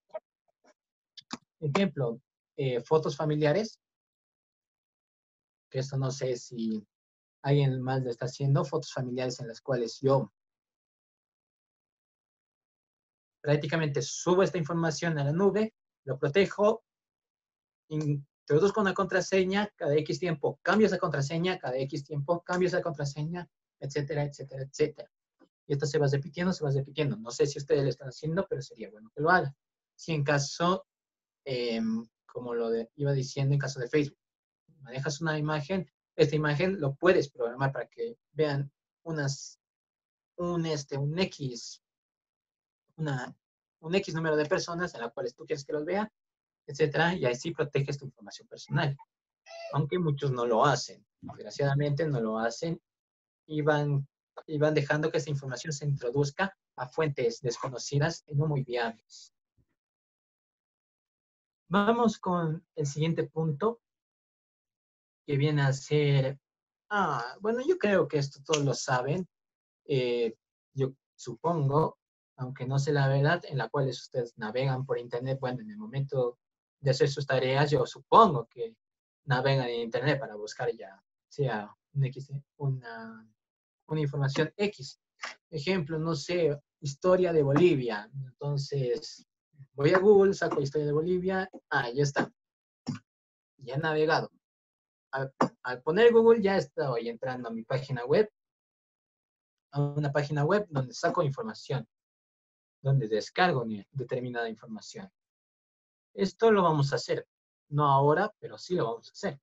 ejemplo, eh, fotos familiares, que esto no sé si alguien más lo está haciendo, fotos familiares en las cuales yo prácticamente subo esta información a la nube, lo protejo, introduzco una contraseña, cada X tiempo cambio esa contraseña, cada X tiempo cambio esa contraseña, etcétera, etcétera, etcétera. Y esto se va repitiendo, se va repitiendo. No sé si ustedes lo están haciendo, pero sería bueno que lo hagan. Si en caso, eh, como lo de, iba diciendo, en caso de Facebook, manejas una imagen, esta imagen lo puedes programar para que vean unas, un, este, un X, una, un X número de personas en las cuales tú quieres que los vean, etcétera, y ahí sí proteges tu información personal. Aunque muchos no lo hacen. Desgraciadamente no lo hacen y van, y van dejando que esa información se introduzca a fuentes desconocidas y no muy viables. Vamos con el siguiente punto, que viene a ser, ah, bueno, yo creo que esto todos lo saben, eh, yo supongo, aunque no sé la verdad, en la cual ustedes navegan por internet, bueno, en el momento de hacer sus tareas, yo supongo que navegan en internet para buscar ya sea un X, una, una información X. Ejemplo, no sé, historia de Bolivia. Entonces, voy a Google, saco historia de Bolivia. Ah, ya está. Ya he navegado. Al, al poner Google ya estoy entrando a mi página web. A una página web donde saco información. Donde descargo determinada información. Esto lo vamos a hacer. No ahora, pero sí lo vamos a hacer.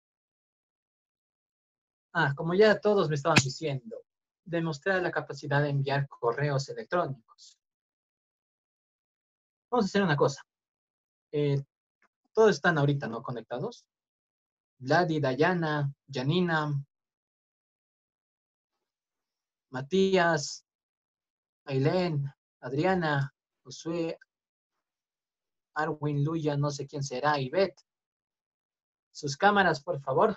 Ah, como ya todos me estaban diciendo, demostrar la capacidad de enviar correos electrónicos. Vamos a hacer una cosa. Eh, todos están ahorita, ¿no? Conectados. Vladi, Dayana, Janina, Matías, Ailén, Adriana, Josué, Arwin, Luya, no sé quién será, Ivette. Sus cámaras, por favor.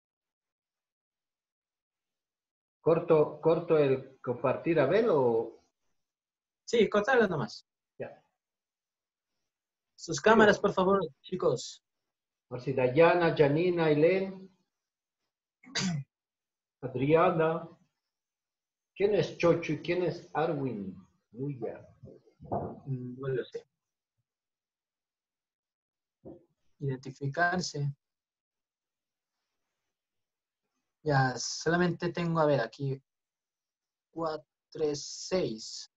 Corto, corto el compartir, Abel, o Sí, cortarlo nomás. ya. Sus cámaras, por favor, chicos. Por si Dayana, Janina, Ailén, Adriana. ¿Quién es Chocho y quién es Arwin? Luya. Mm, No lo sé. Identificarse. Ya, solamente tengo, a ver, aquí. cuatro, tres, seis.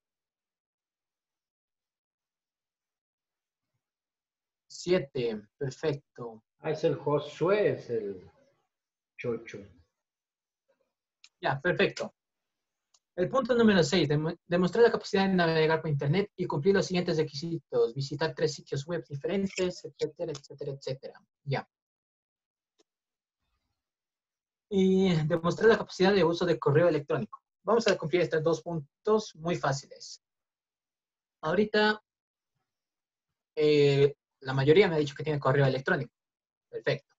siete, perfecto. Ah, es el Josué, es el Chocho. Ya, perfecto. El punto número seis, demostrar la capacidad de navegar por Internet y cumplir los siguientes requisitos. Visitar tres sitios web diferentes, etcétera, etcétera, etcétera. Ya. Y demostrar la capacidad de uso de correo electrónico. Vamos a cumplir estos dos puntos muy fáciles. Ahorita, eh, la mayoría me ha dicho que tiene correo electrónico. Perfecto.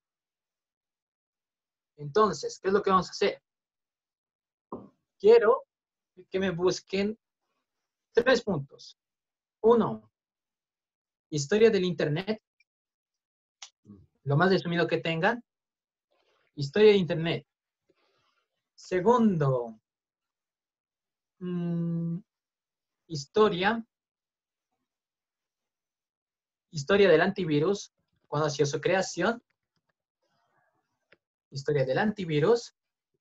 Entonces, ¿qué es lo que vamos a hacer? Quiero que me busquen tres puntos. Uno, historia del Internet. Lo más resumido que tengan. Historia de Internet. Segundo, mmm, historia. Historia del antivirus. Cuando ha sido su creación. Historia del antivirus.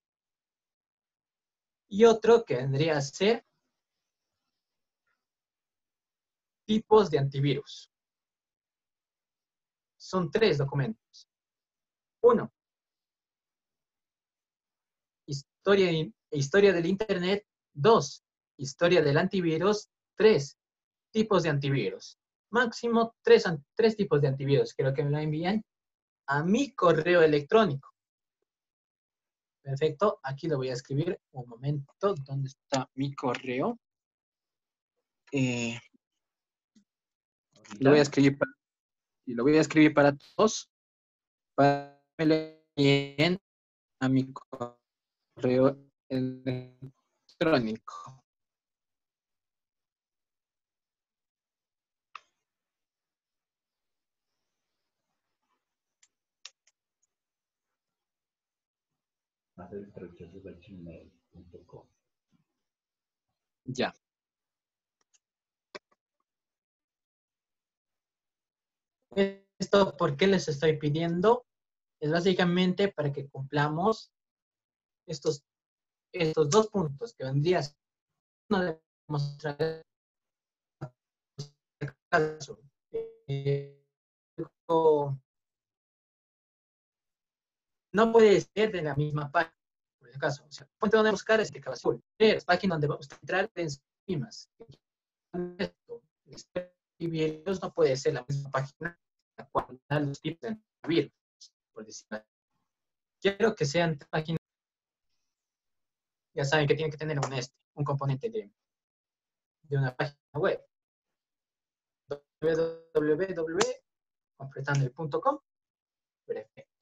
Y otro que vendría a ser tipos de antivirus. Son tres documentos. Uno, historia, historia del Internet. Dos, historia del antivirus. Tres, tipos de antivirus. Máximo tres, tres tipos de antivirus. Quiero que me lo envíen a mi correo electrónico. Perfecto. Aquí lo voy a escribir. Un momento. ¿Dónde está mi correo? Eh, lo voy a escribir para, y lo voy a escribir para todos. Para que me lo envíen a mi correo electrónico. Ya. Esto, ¿por qué les estoy pidiendo? Es básicamente para que cumplamos estos, estos dos puntos que vendrían a demostrar caso. Eh, no puede ser de la misma página, por el caso. O sea, fuente donde buscar es de azul. Es página donde vamos a entrar en mismas. Esto, y virus no puede ser la misma página cuando dan los tipos de virus, por decirlo. Quiero que sean páginas. Ya saben que tienen que tener un, este, un componente de, de una página web. www, completando el punto com. Perfecto.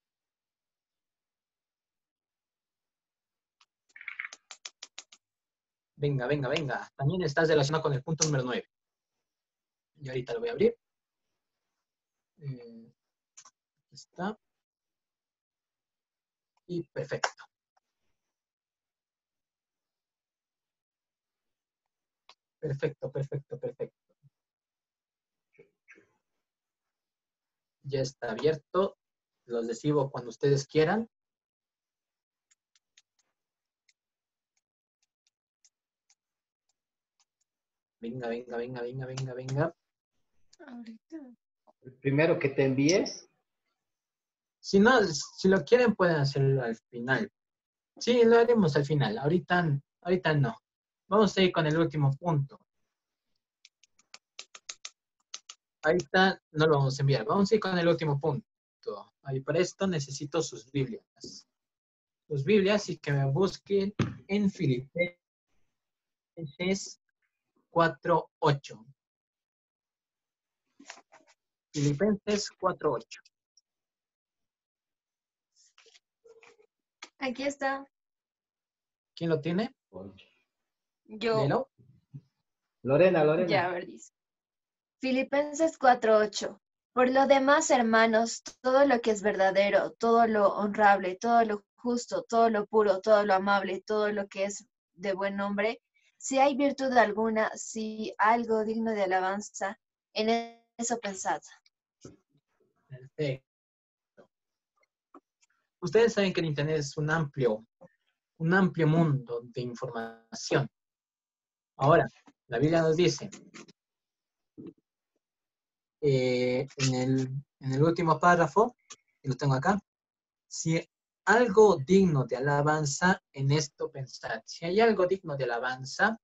Venga, venga, venga. También está relacionado con el punto número nueve. Y ahorita lo voy a abrir. Eh, aquí está. Y perfecto. Perfecto, perfecto, perfecto. Ya está abierto. Los recibo cuando ustedes quieran. Venga, venga, venga, venga, venga, venga. Ahorita. El primero que te envíes. Si no, si lo quieren pueden hacerlo al final. Sí, lo haremos al final. Ahorita, ahorita no. Vamos a ir con el último punto. Ahorita no lo vamos a enviar. Vamos a ir con el último punto. Ahí para esto necesito sus Biblias. Sus Biblias y que me busquen en Filipenses cuatro ocho. Filipenses cuatro ocho. Aquí está. ¿Quién lo tiene? Yo. Léelo. Lorena, Lorena. Ya, a ver, dice. Filipenses cuatro ocho. Por lo demás, hermanos, todo lo que es verdadero, todo lo honrable, todo lo justo, todo lo puro, todo lo amable, todo lo que es de buen nombre, si hay virtud alguna, si algo digno de alabanza, en eso pensad. Perfecto. Ustedes saben que el Internet es un amplio, un amplio mundo de información. Ahora, la Biblia nos dice, eh, en, el, en el último párrafo, que lo tengo acá, si algo digno de alabanza, en esto pensad. Si hay algo digno de alabanza,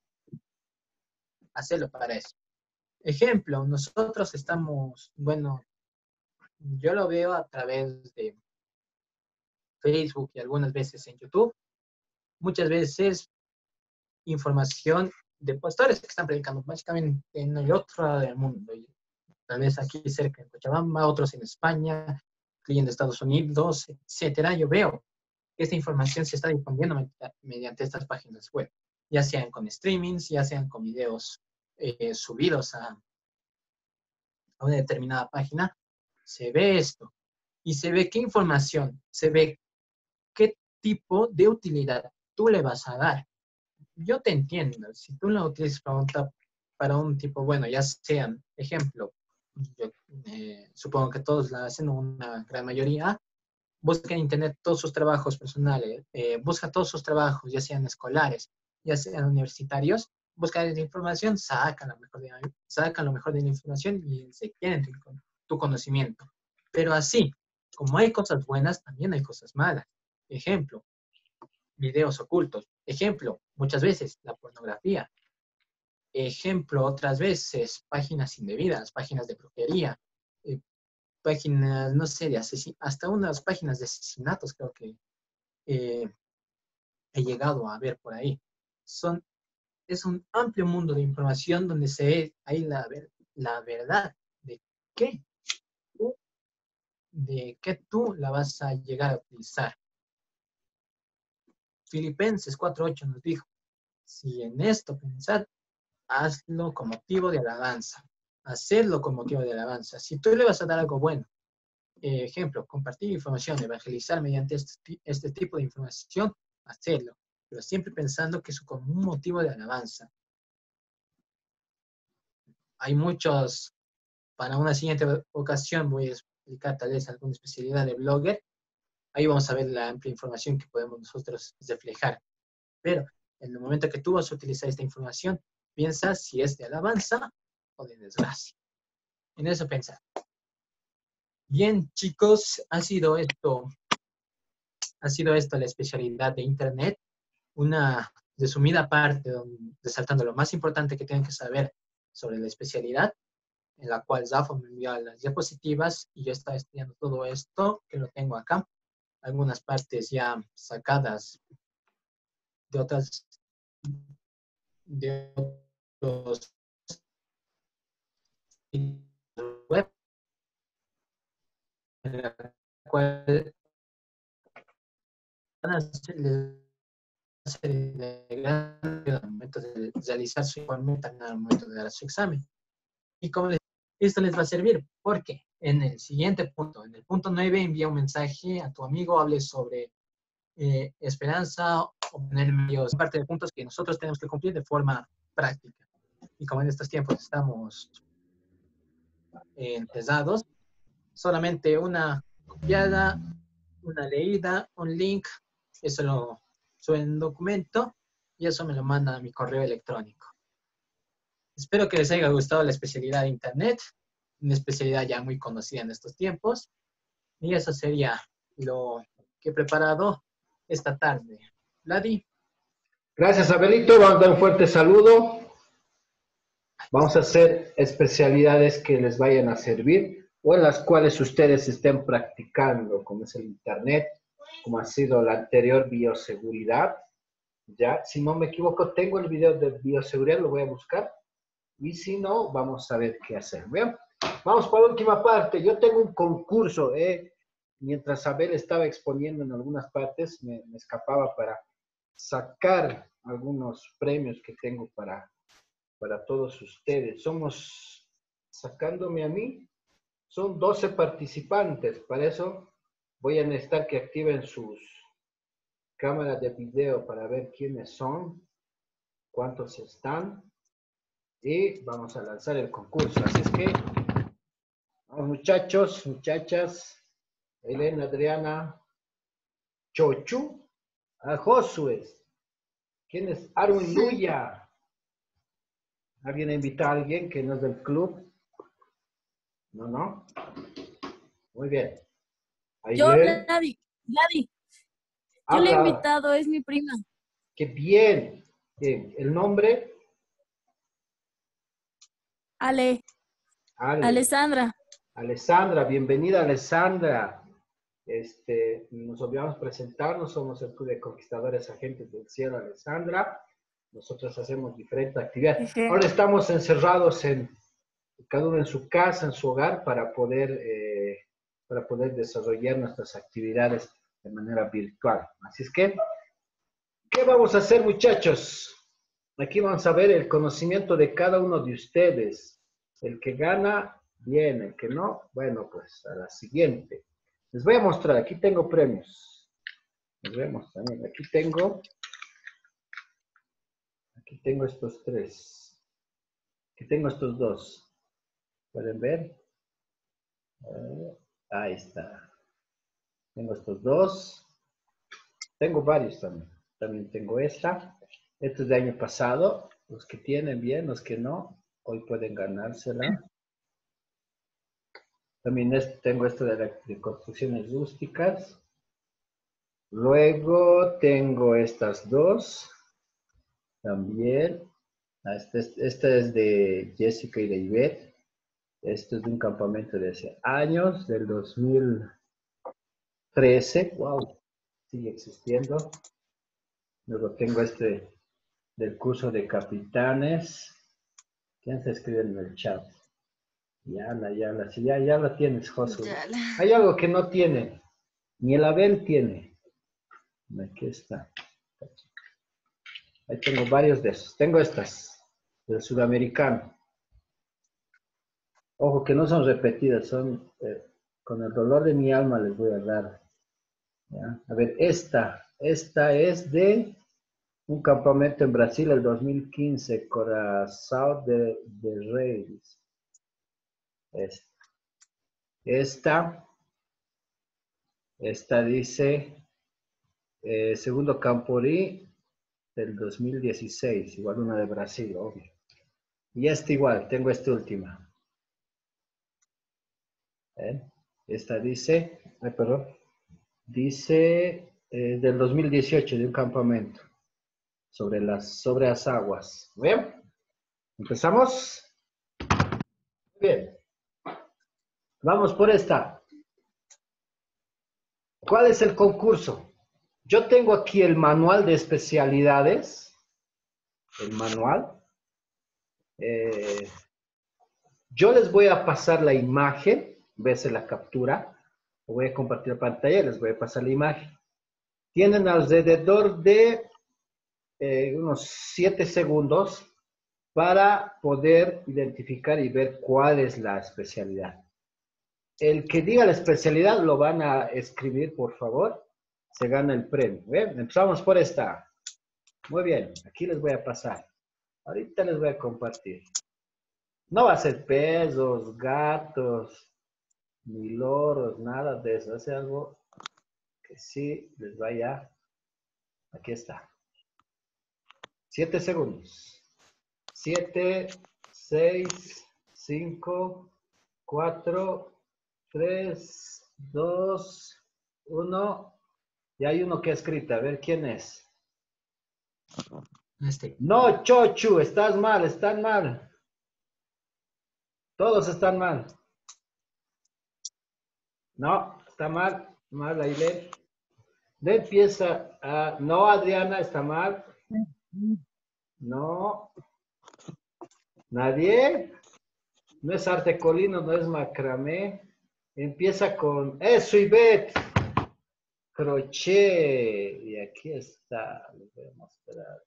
hacelo para eso. Ejemplo, nosotros estamos, bueno, yo lo veo a través de Facebook y algunas veces en YouTube. Muchas veces información de pastores que están predicando básicamente en el otro lado del mundo. Y tal vez aquí cerca en Cochabamba, otros en España, en Estados Unidos, etcétera. Yo veo que esta información se está difundiendo mediante estas páginas web, ya sean con streamings, ya sean con videos eh, subidos a, a una determinada página. Se ve esto y se ve qué información, se ve qué tipo de utilidad tú le vas a dar. Yo te entiendo, si tú lo utilizas para un, para un tipo, bueno, ya sean, ejemplo, yo eh, supongo que todos la hacen, una gran mayoría, busca en internet todos sus trabajos personales, eh, busca todos sus trabajos, ya sean escolares, ya sean universitarios, busca esa información, saca lo mejor de, saca lo mejor de la información y se quieren tu, tu conocimiento. Pero así, como hay cosas buenas, también hay cosas malas. Ejemplo, videos ocultos. Ejemplo, muchas veces la pornografía. Ejemplo, otras veces páginas indebidas, páginas de brujería, eh, páginas, no sé, de asesin hasta unas páginas de asesinatos creo que eh, he llegado a ver por ahí. Son, es un amplio mundo de información donde se ve ahí la, la verdad de qué tú, de qué tú la vas a llegar a utilizar. Filipenses cuatro ocho nos dijo, si en esto pensad, hazlo con motivo de alabanza. Hacerlo con motivo de alabanza. Si tú le vas a dar algo bueno, eh, ejemplo, compartir información, evangelizar mediante este, este tipo de información, hacerlo. Pero siempre pensando que es con un motivo de alabanza. Hay muchos, para una siguiente ocasión voy a explicar tal vez alguna especialidad de blogger. Ahí vamos a ver la amplia información que podemos nosotros reflejar. Pero en el momento que tú vas a utilizar esta información, piensa si es de alabanza o de desgracia. En eso pensar. Bien, chicos, ha sido esto, ha sido esto la especialidad de Internet. Una resumida parte, donde, resaltando lo más importante que tienen que saber sobre la especialidad, en la cual Zafo me envió las diapositivas y yo estaba estudiando todo esto, que lo tengo acá. Algunas partes ya sacadas de otras, de otros web, en la cual van a hacerles al momento de realizar su informe, también al momento de dar su examen. Y como les, esto les va a servir, porque en el siguiente punto, en el punto nueve, envía un mensaje a tu amigo, hable sobre eh, esperanza, obtener medios, parte de puntos que nosotros tenemos que cumplir de forma práctica. y como en estos tiempos estamos eh, pesados, solamente una copiada, una leída, un link, eso lo subo en un documento y eso me lo manda a mi correo electrónico. Espero que les haya gustado la especialidad de Internet, una especialidad ya muy conocida en estos tiempos. Y eso sería lo que he preparado esta tarde. Vladi. Gracias, Abelito. Vamos a dar un fuerte saludo. Vamos a hacer especialidades que les vayan a servir o en las cuales ustedes estén practicando, como es el Internet, como ha sido la anterior bioseguridad. Ya, si no me equivoco, tengo el video de bioseguridad, lo voy a buscar. Y si no, vamos a ver qué hacer. Bien, vamos para la última parte. Yo tengo un concurso. Eh. Mientras Abel estaba exponiendo en algunas partes, me, me escapaba para sacar algunos premios que tengo para, para todos ustedes. Somos, sacándome a mí, son doce participantes. Para eso voy a necesitar que activen sus cámaras de video para ver quiénes son, cuántos están. Y vamos a lanzar el concurso. Así es que, vamos muchachos, muchachas, Elena, Adriana, Chochu, a Josué. ¿Quién es? Arwin Luya. ¿Alguien ha invitado a alguien que no es del club? No, no. Muy bien. Yo, Ayer, Vladi, Vladi. Yo le he habla. invitado, es mi prima. ¡Qué bien! Bien. ¿El nombre? Ale, Ale. Alessandra. Alessandra, bienvenida Alessandra. Este, nos olvidamos presentarnos, somos el Club de Conquistadores Agentes del Cielo, Alessandra. Nosotros hacemos diferentes actividades. Ajá. Ahora estamos encerrados en cada uno en su casa, en su hogar, para poder, eh, para poder desarrollar nuestras actividades de manera virtual. Así es que, ¿qué vamos a hacer, muchachos? Aquí vamos a ver el conocimiento de cada uno de ustedes. El que gana, bien. El que no, bueno, pues a la siguiente. Les voy a mostrar. Aquí tengo premios. Les voy a mostrar. Miren, aquí tengo. Aquí tengo estos tres. Aquí tengo estos dos. ¿Pueden ver? Eh, ahí está. Tengo estos dos. Tengo varios también. También tengo esta. Esto es de año pasado. Los que tienen bien, los que no, hoy pueden ganársela. También este, tengo esto de, la, de construcciones rústicas. Luego tengo estas dos. También. Esta este, este es de Jessica y de Ivette. Esto es de un campamento de hace años, del dos mil trece. Wow, sigue existiendo. Luego tengo este del curso de capitanes. ¿Quién se escribe en el chat? Yala, Yala. Sí, ya, ya la tienes, Josué. Yala. Hay algo que no tiene. Ni el Abel tiene. Aquí está. Ahí tengo varios de esos. Tengo estas, del sudamericano. Ojo, que no son repetidas, son, eh, con el dolor de mi alma les voy a dar. ¿Ya? A ver, esta, esta es de un campamento en Brasil el dos mil quince, Corazao de, de Reis. Esta. Esta, esta dice, eh, segundo Camporí del dos mil dieciséis, igual una de Brasil, obvio. Y esta igual, tengo esta última. ¿Eh? Esta dice, ay, perdón, dice eh, del dos mil dieciocho, de un campamento sobre las, sobre las aguas. ¿Bien? ¿Empezamos? Bien. Vamos por esta. ¿Cuál es el concurso? Yo tengo aquí el manual de especialidades. El manual. Eh, yo les voy a pasar la imagen. Ves la captura. Voy a compartir pantalla. Les voy a pasar la imagen. Tienen alrededor de eh, unos siete segundos para poder identificar y ver cuál es la especialidad. El que diga la especialidad lo van a escribir, por favor. Se gana el premio. ¿Bien? Empezamos por esta. Muy bien. Aquí les voy a pasar. Ahorita les voy a compartir. No va a ser perros, gatos, ni loros, nada de eso. Es algo que sí les vaya. Aquí está. Siete segundos. Siete, seis, cinco, cuatro, tres, dos, uno. Y hay uno que ha escrito. A ver quién es. Este. No, Chochu, estás mal, están mal. Todos están mal. No, está mal. Mal, Ailén. Le empieza a... No, Adriana, está mal. No. Nadie. No es arte colino, no es macramé. Empieza con... Eso, Ivette. Crochet. Y aquí está. Les voy a mostrar.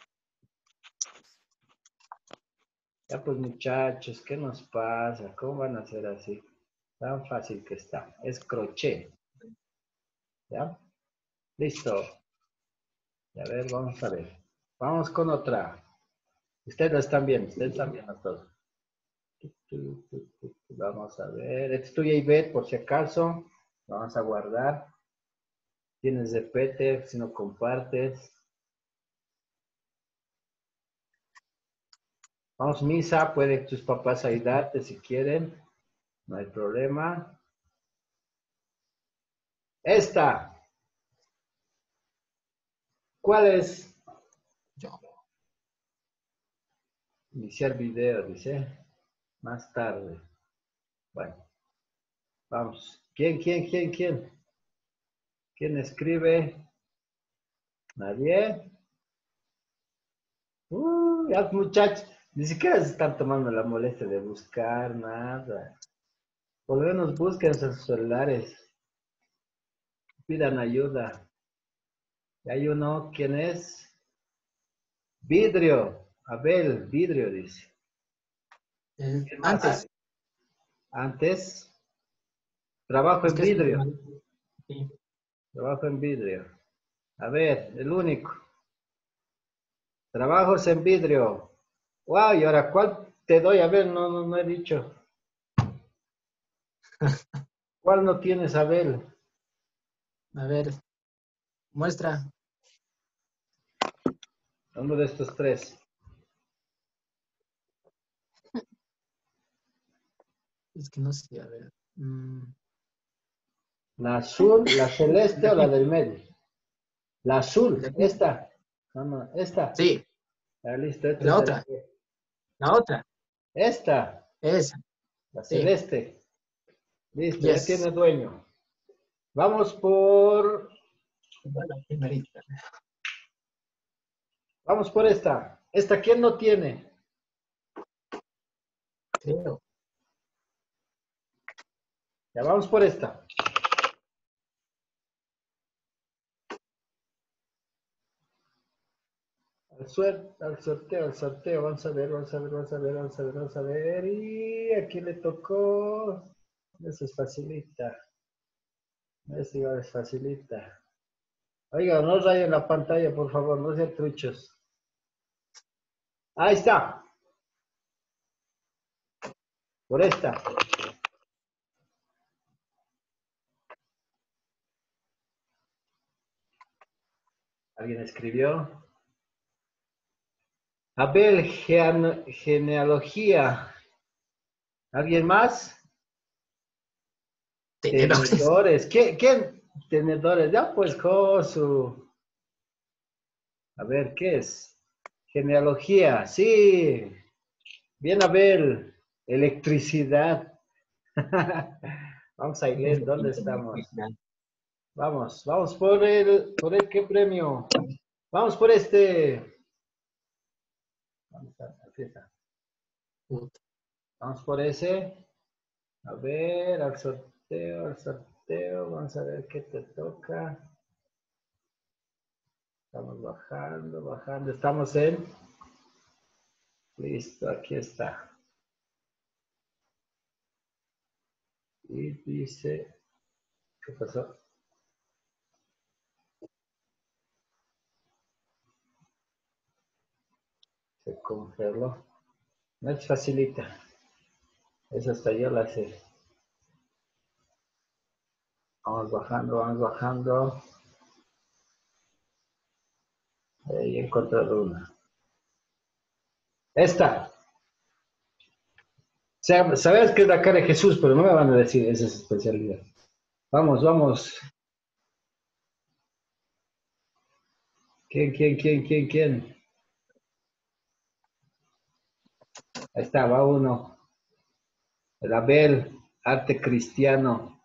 Ya pues, muchachos, ¿qué nos pasa? ¿Cómo van a hacer así? Tan fácil que está. Es crochet. ¿Ya? Listo. A ver, vamos a ver. Vamos con otra. Ustedes lo están viendo. Ustedes están viendo todo. Vamos a ver. Este es tuya, Ivette, por si acaso. Vamos a guardar. Tienes de P si no compartes. Vamos, Misa. Pueden tus papás ayudarte si quieren. No hay problema. Esta. ¿Cuál es? Iniciar video, dice. Más tarde. Bueno. Vamos. ¿Quién, quién, quién, quién? ¿Quién escribe? ¿Nadie? Uh, ya muchachos, ni siquiera se están tomando la molestia de buscar nada. Por lo menos busquen sus celulares. Pidan ayuda. Y hay uno, ¿quién es? Vidrio. Abel, vidrio, dice. Eh, antes. Antes. Trabajo Es en que es- vidrio. Sí. Trabajo en vidrio. A ver, el único. Trabajos en vidrio. Wow, y ahora, ¿cuál te doy? A ver, no, no, no he dicho. ¿Cuál no tienes, Abel? A ver, muestra. Uno de estos tres. Es que no sé, a ver. Mm, La azul, la celeste o la del medio. La azul, ¿de aquí? esta. No, no, esta. Sí, Ah, listo, esta la es otra. el- La otra. Esta, Esa. la Sí. celeste. Listo, ya Yes. tiene dueño. Vamos por, La primerita. vamos por esta. ¿Esta quién no tiene? Creo. Ya vamos por esta. Al, suer- al sorteo, al sorteo. Vamos a ver, vamos a ver, vamos a ver, vamos a ver, vamos a ver. Y aquí le tocó. Eso es facilita. Eso igual es facilita. Oiga, no rayen la pantalla, por favor, no sean truchos. Ahí está. Por esta. ¿Alguien escribió? Abel, gean- genealogía. ¿Alguien más? Tenedores. Tenedores. ¿Quién? ¿Quién? Tenedores. Ya pues, Josu. A ver, ¿qué es? Genealogía. Sí. Bien, Abel. Electricidad. Vamos a ir, ¿dónde estamos? Vamos, vamos por el, por el, ¿qué premio? Vamos por este. Vamos a, aquí está. Vamos por ese. A ver, al sorteo, al sorteo. Vamos a ver qué te toca. Estamos bajando, bajando. Estamos en. Listo, aquí está. Y dice. ¿Qué pasó? Conferlo. No es facilita. Esa hasta yo la sé. Vamos bajando, vamos bajando. Ahí he encontrado una. Esta. Sabes que es la cara de Jesús, pero no me van a decir esa es especialidad. Vamos, vamos. ¿Quién, quién, quién, quién, quién? Ahí está, va uno. El Abel, arte cristiano.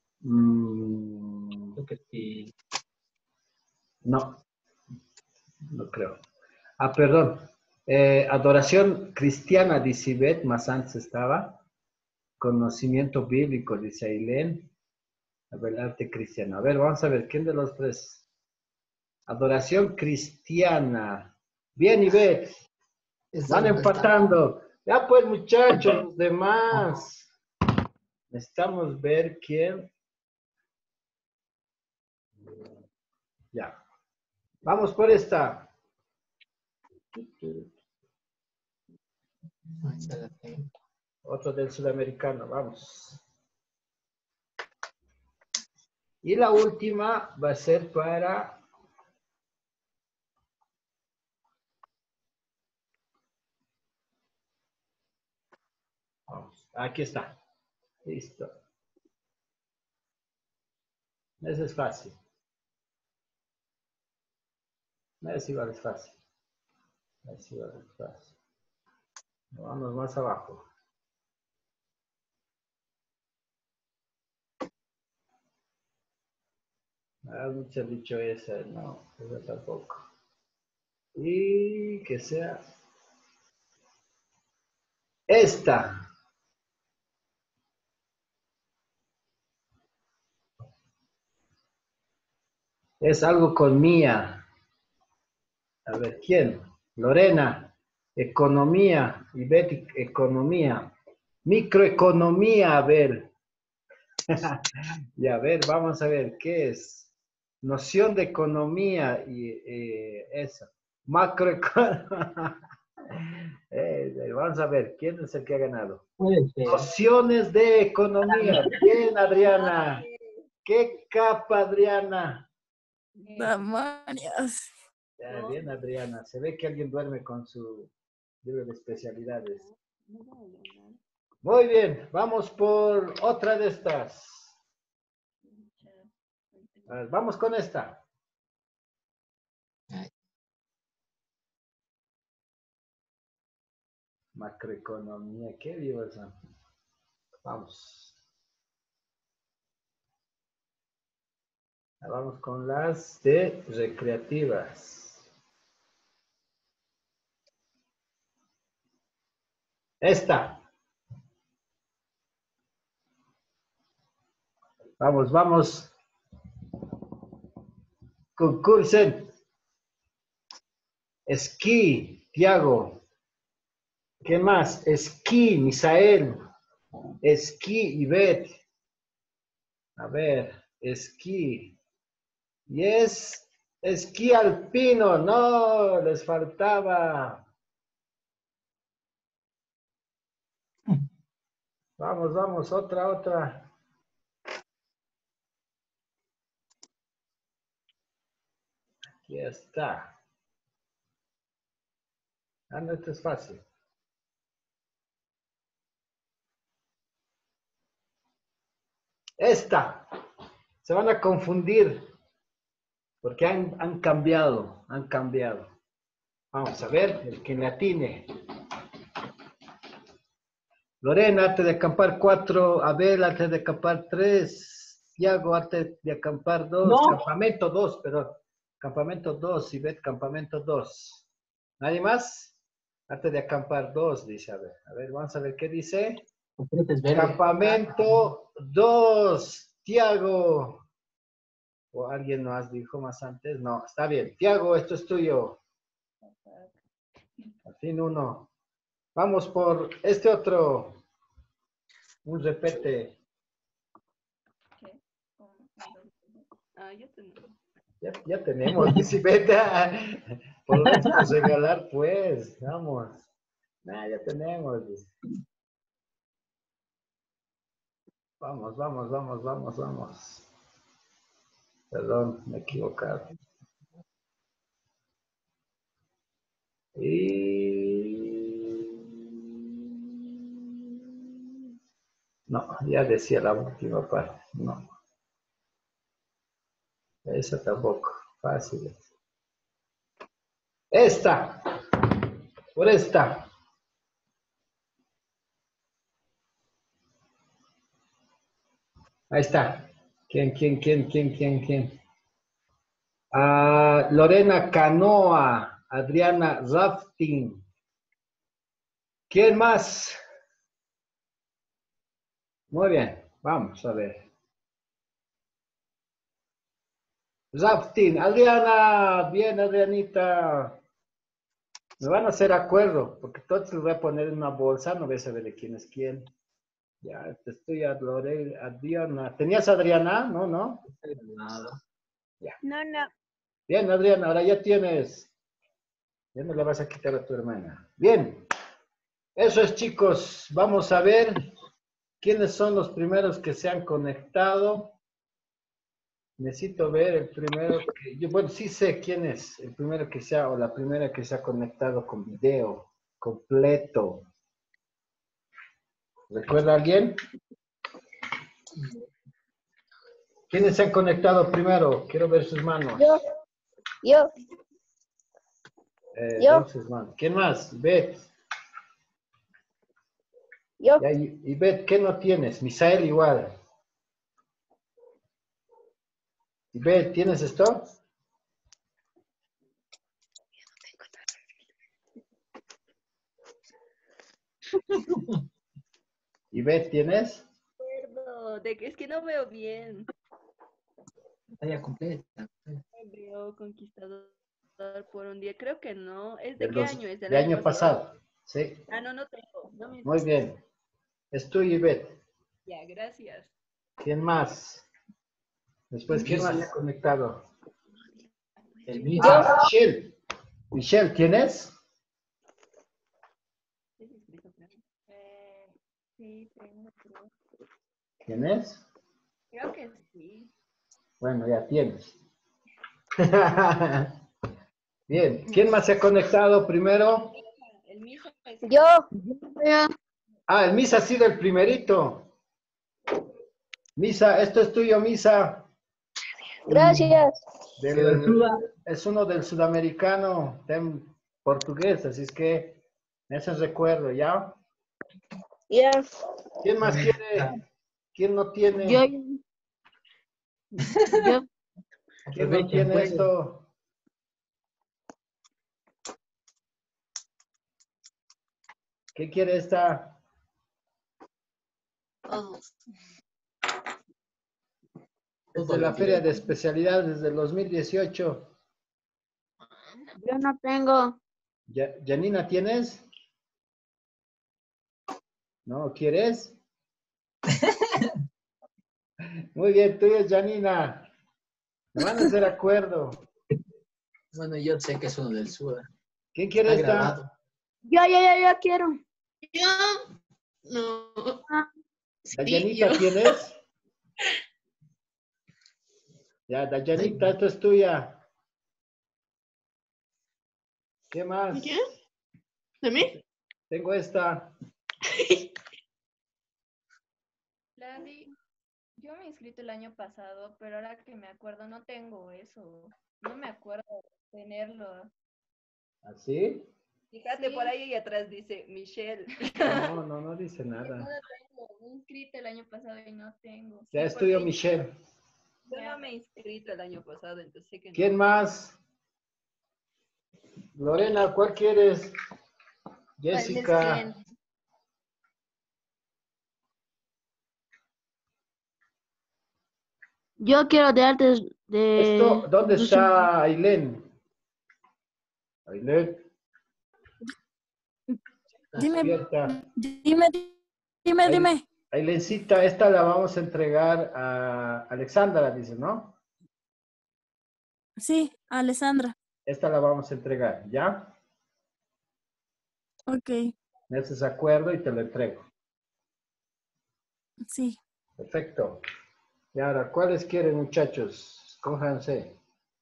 Mm, Creo que sí. no, no creo. Ah, perdón. Eh, adoración cristiana, dice Ivette, más antes estaba. Conocimiento bíblico, dice Ailén. A ver, arte cristiano. A ver, vamos a ver, ¿quién de los tres? Adoración cristiana. Bien, Ivette. Eso Van es verdad. empatando. Ya pues, muchachos, los demás. Necesitamos ver quién. Ya. Vamos por esta. Esa la tengo. Otro del sudamericano, vamos. Y la última va a ser para... Vamos, aquí está. Listo. Ese es fácil. Ese igual es fácil. Ese igual es fácil. Vamos más abajo. Ah, mucho dicho esa, no, esa tampoco. Y que sea esta. Es algo con Mía. A ver, ¿quién? Lorena. Economía. Ivette, economía. Microeconomía, a ver. Y a ver, vamos a ver, ¿qué es? Noción de economía y eh, eso. Macroeconomía. Eh, vamos a ver, ¿quién es el que ha ganado? Puede ser. Nociones de economía. Bien, Adriana. ¿Qué capa, Adriana? Demonios. Ya, bien, Adriana. Se ve que alguien duerme con su libro de especialidades. Muy bien, vamos por otra de estas. A ver, vamos con esta. Macroeconomía, qué vivo eso. Vamos. Vamos con las de recreativas. Esta. Vamos, vamos. Concursen. Esquí, Tiago. ¿Qué más? Esquí, Misael. Esquí, Ivette. A ver, esquí. Y es esquí alpino. No, les faltaba. Vamos, vamos, otra, otra. Aquí está. Ah, no, esto es fácil. Esta. Se van a confundir. Porque han, han cambiado, han cambiado. Vamos a ver, el que le atine. Lorena, arte de acampar cuatro. Abel, arte de acampar tres. Tiago, arte de acampar dos. No. Campamento dos, perdón. Campamento dos. Ivette, campamento dos. ¿Nadie más? Arte de acampar dos, dice. A ver, a ver, vamos a ver qué dice. Campamento dos. Tiago. ¿O alguien nos dijo más antes? No, está bien. Tiago, esto es tuyo. Al fin uno. Vamos por este otro. Un repete. Ah, yo tengo. Ya, ya tenemos, bicicleta. Por lo menos regalar, pues. Vamos. Nah, ya tenemos. Vamos, vamos, vamos, vamos, vamos. Perdón, me he equivocado. Y... No, ya decía la última parte. No. Esa tampoco. Fácil. Esta. Por esta. Ahí está. ¿Quién, quién, quién, quién, quién, quién? Ah, Lorena Canoa. Adriana Rafting. ¿Quién más? Muy bien. Vamos a ver. Rafting. Adriana. Bien, Adrianita. Me van a hacer acuerdo, porque todos los voy a poner en una bolsa. No voy a saber de quién es quién. Ya, te estoy a Lore, Adriana. ¿Tenías Adriana? No, no. Nada. Ya. No, no. Bien, Adriana, ahora ya tienes. Ya no le vas a quitar a tu hermana. Bien. Eso es, chicos. Vamos a ver quiénes son los primeros que se han conectado. Necesito ver el primero que... Yo, bueno, sí sé quién es el primero que se ha, o la primera que se ha conectado con video completo. ¿Recuerda alguien? ¿Quiénes se han conectado primero? Quiero ver sus manos. Yo. Yo. Eh, Yo. ven sus manos. ¿Quién más? Beth. Yo. Ya, y, y Beth, ¿qué no tienes? Misael igual. ¿Y Beth, tienes esto? ¿Y Beth, tienes? Acuerdo, de que es que no veo bien. Pantalla completa. No veo Conquistador por un día. Creo que no. ¿Es De de qué los- año? ¿Es del de año, año pasado? pasado. Sí. Ah, no, no tengo. No me... Muy bien. Es tuyo, Beth. Ya, gracias. ¿Quién más? Después, ¿quién más se ha conectado? El mío. Ah, Michelle. Michelle, ¿tienes? Eh, sí, tengo, creo. ¿Tienes? Creo que sí. Bueno, ya tienes. Bien. ¿Quién más se ha conectado primero? El Misa es... Yo. Ah, el Misa ha sido el primerito. Misa, esto es tuyo, Misa. Gracias. Del- es uno del sudamericano, está en portugués, así es que ese recuerdo, ¿ya? Ya. ¿Quién más quiere? ¿Quién no tiene? Yo, yo, ¿Quién no tiene esto? ¿Qué quiere esta? Todos. Es de la Feria de Especialidades del dos mil dieciocho. yo no tengo. Ya- ¿Janina tienes? ¿No quieres? Muy bien, tú es Janina. Me van a hacer acuerdo. Bueno, yo sé que es uno del sur. ¿Quién quiere Está esta? grabado. Yo, yo, yo, yo quiero. Yo no. ¿Dayanita yo. tienes? Ya, Dayanita, esto es tuya. ¿Qué más? ¿Qué? ¿De mí? Tengo esta. Landy, yo me he inscrito el año pasado, pero ahora que me acuerdo no tengo eso. No me acuerdo de tenerlo. ¿Así? Fíjate, Sí. por ahí atrás dice Michelle. No, no, no dice No nada. lo tengo. Me he inscrito el año pasado y no tengo. Ya Sí, es tuyo, porque- Michelle. Yo no me he inscrito el año pasado, entonces sé que no. ¿Quién más? Lorena, ¿cuál quieres? Jessica. Yo quiero de artes de... Esto, ¿dónde está Ailén? Ailén. Dime, Despierta. dime, dime, Ay- dime. Ailencita, esta la vamos a entregar a Alexandra, dice, ¿no? Sí, Alessandra. Esta la vamos a entregar, ¿ya? Ok, Me haces acuerdo y te lo entrego. sí. Perfecto. Y ahora, ¿cuáles quieren, muchachos? Escójanse.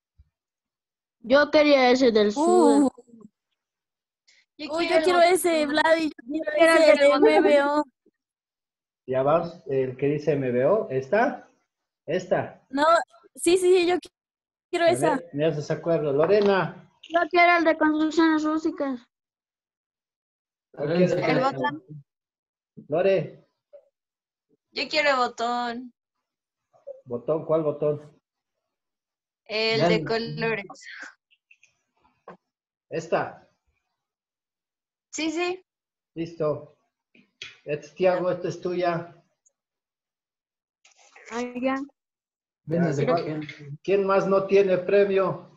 Yo quería ese del sur. Uh, Yo Uy, quiero yo el quiero ese, botón. Vladi, yo quiero Era el ese, el del de M B O. Ya vas, el que dice M B O, ¿esta? Esta. No, sí, sí, yo qui- quiero A esa. ver, me haces acuerdo. Lorena, Yo quiero el de construcciones rústicas. ¿cuál quieres? El botón. Lore, Yo quiero el botón. botón, ¿cuál botón? El de colores. Esta. Sí, sí. Listo. Este es Tiago, esta es tuya. Ah, ya. Ya, ¿cuál- ¿Quién más no tiene premio?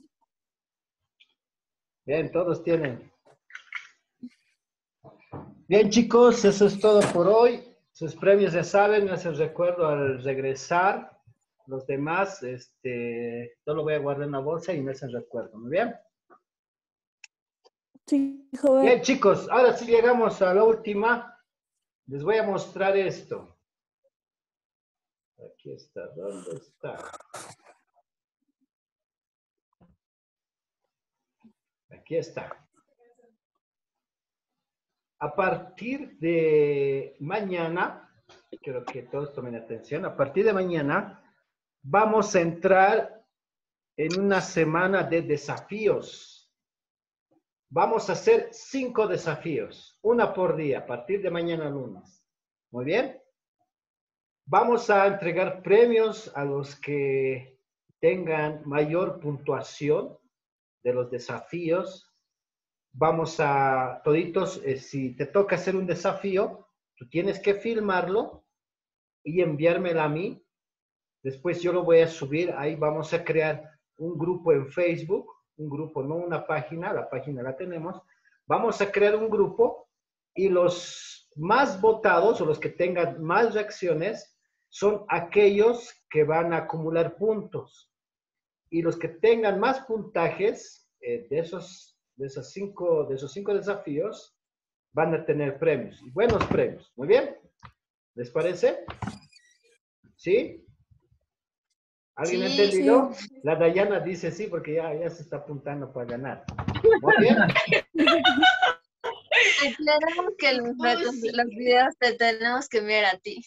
Bien, todos tienen. Bien, chicos, eso es todo por hoy. Sus premios ya saben, me hacen recuerdo al regresar. Los demás, este, yo lo voy a guardar en la bolsa y me hacen recuerdo. ¿Muy bien? Sí, joven. Bien, chicos, ahora sí llegamos a la última. Les voy a mostrar esto. Aquí está, ¿dónde está? Aquí está. A partir de mañana, quiero que todos tomen atención, a partir de mañana vamos a entrar en una semana de desafíos. Vamos a hacer cinco desafíos, una por día, a partir de mañana lunes. Muy bien. Vamos a entregar premios a los que tengan mayor puntuación de los desafíos. Vamos a, toditos, eh, si te toca hacer un desafío, tú tienes que filmarlo y enviármelo a mí. Después yo lo voy a subir, ahí vamos a crear un grupo en Facebook, un grupo, no una página, la página la tenemos. Vamos a crear un grupo y los más votados o los que tengan más reacciones son aquellos que van a acumular puntos. Y los que tengan más puntajes eh, de, esos, de, esos cinco, de esos cinco desafíos van a tener premios, y buenos premios. Muy bien. ¿Les parece? ¿Sí? ¿Alguien ha Sí, entendido? Sí. La Dayana dice sí, porque ya, ya se está apuntando para ganar. Muy bien. Aclaramos que los, retos, los videos te tenemos que enviar a ti.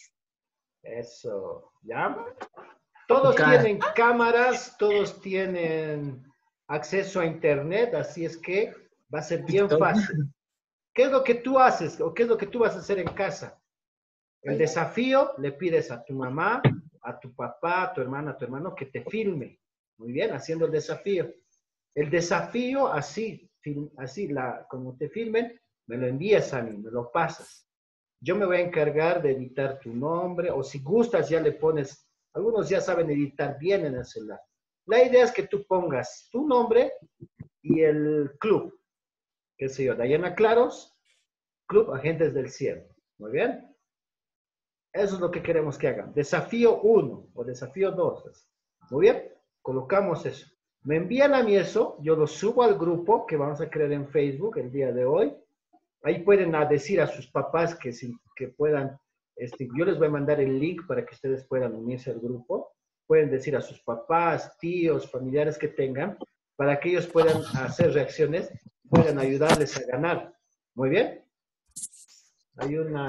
Eso, ¿ya? Todos Cara. tienen cámaras, todos tienen acceso a internet, así es que va a ser bien fácil. ¿Qué es lo que tú haces o qué es lo que tú vas a hacer en casa? El desafío, le pides a tu mamá, a tu papá, a tu hermana, a tu hermano que te filme. Muy bien, haciendo el desafío. El desafío, así, así la, como te filmen, me lo envías a mí, me lo pasas. Yo me voy a encargar de editar tu nombre, o si gustas ya le pones, algunos ya saben editar bien en el celular. La idea es que tú pongas tu nombre y el club, qué sé yo, Dayana Claros, Club Agentes del Cielo. Muy bien. Eso es lo que queremos que hagan. Desafío uno o desafío dos. Muy bien, colocamos eso. Me envían a mí eso, yo lo subo al grupo que vamos a crear en Facebook el día de hoy. Ahí pueden a decir a sus papás que, si, que puedan, este, yo les voy a mandar el link para que ustedes puedan unirse al grupo. Pueden decir a sus papás, tíos, familiares que tengan, para que ellos puedan hacer reacciones, puedan ayudarles a ganar. Muy bien. Hay una...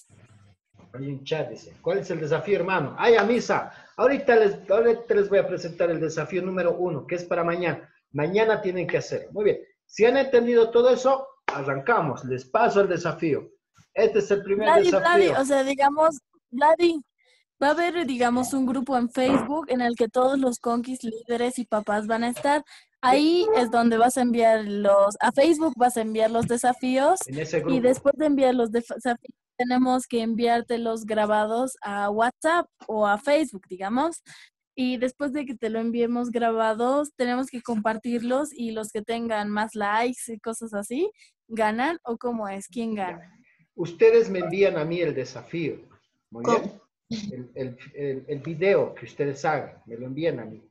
Hay un chat, dice. ¿Cuál es el desafío, hermano? ¡Ay, a misa! Ahorita les, ahorita les voy a presentar el desafío número uno, que es para mañana. Mañana tienen que hacerlo. Muy bien. Si han entendido todo eso, arrancamos. Les paso el desafío. Este es el primer Vladi, desafío. Vladi, o sea, digamos, Vladi, va a haber, digamos, un grupo en Facebook en el que todos los conquis, líderes y papás van a estar. Ahí es donde vas a enviar los, a Facebook vas a enviar los desafíos En ese grupo. y después de enviar los desafíos tenemos que enviarte los grabados a WhatsApp o a Facebook, digamos. Y después de que te lo enviemos grabados, tenemos que compartirlos y los que tengan más likes y cosas así, ¿ganan o cómo es? ¿Quién gana? Ya. Ustedes me envían a mí el desafío. Muy ¿Cómo? bien. El, el, el, el video que ustedes hagan, me lo envían a mí.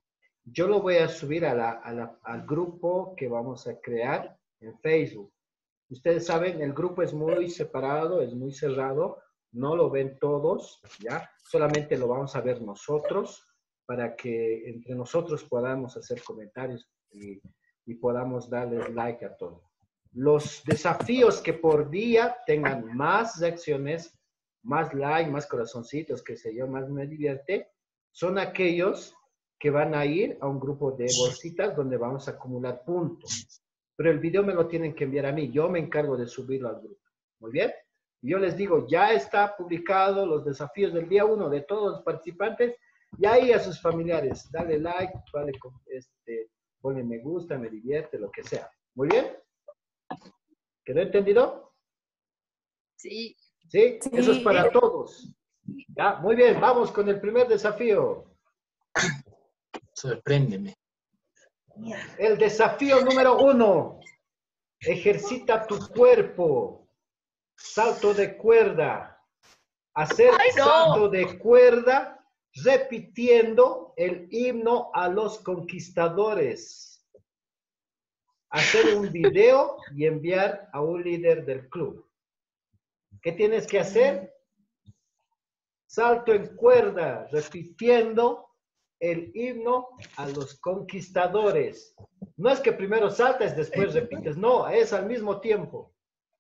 yo lo voy a subir a la, a la, al grupo que vamos a crear en Facebook. Ustedes saben, el grupo es muy separado, es muy cerrado, no lo ven todos, ¿ya? Solamente lo vamos a ver nosotros para que entre nosotros podamos hacer comentarios y, y podamos darles like a todo. Los desafíos que por día tengan más reacciones, más like, más corazoncitos, qué sé yo, más me divierte, son aquellos que van a ir a un grupo de bolsitas donde vamos a acumular puntos. Pero el video me lo tienen que enviar a mí. Yo me encargo de subirlo al grupo. ¿Muy bien? Y yo les digo, ya está publicado los desafíos del día uno de todos los participantes. Y ahí a sus familiares, dale like, dale, este, ponle me gusta, me divierte, lo que sea. ¿Muy bien? ¿Quedó entendido? Sí. ¿Sí? Sí. Eso es para todos. Ya, muy bien, vamos con el primer desafío. Sorpréndeme. El desafío número uno. Ejercita tu cuerpo. Salto de cuerda. Hacer ¡Ay, no! salto de cuerda repitiendo el himno a los conquistadores. Hacer un video y enviar a un líder del club. ¿Qué tienes que hacer? Salto en cuerda, repitiendo el himno a los conquistadores. No es que primero saltes, después repites. No, es al mismo tiempo.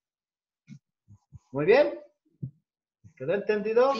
Muy bien. ¿Quedó entendido?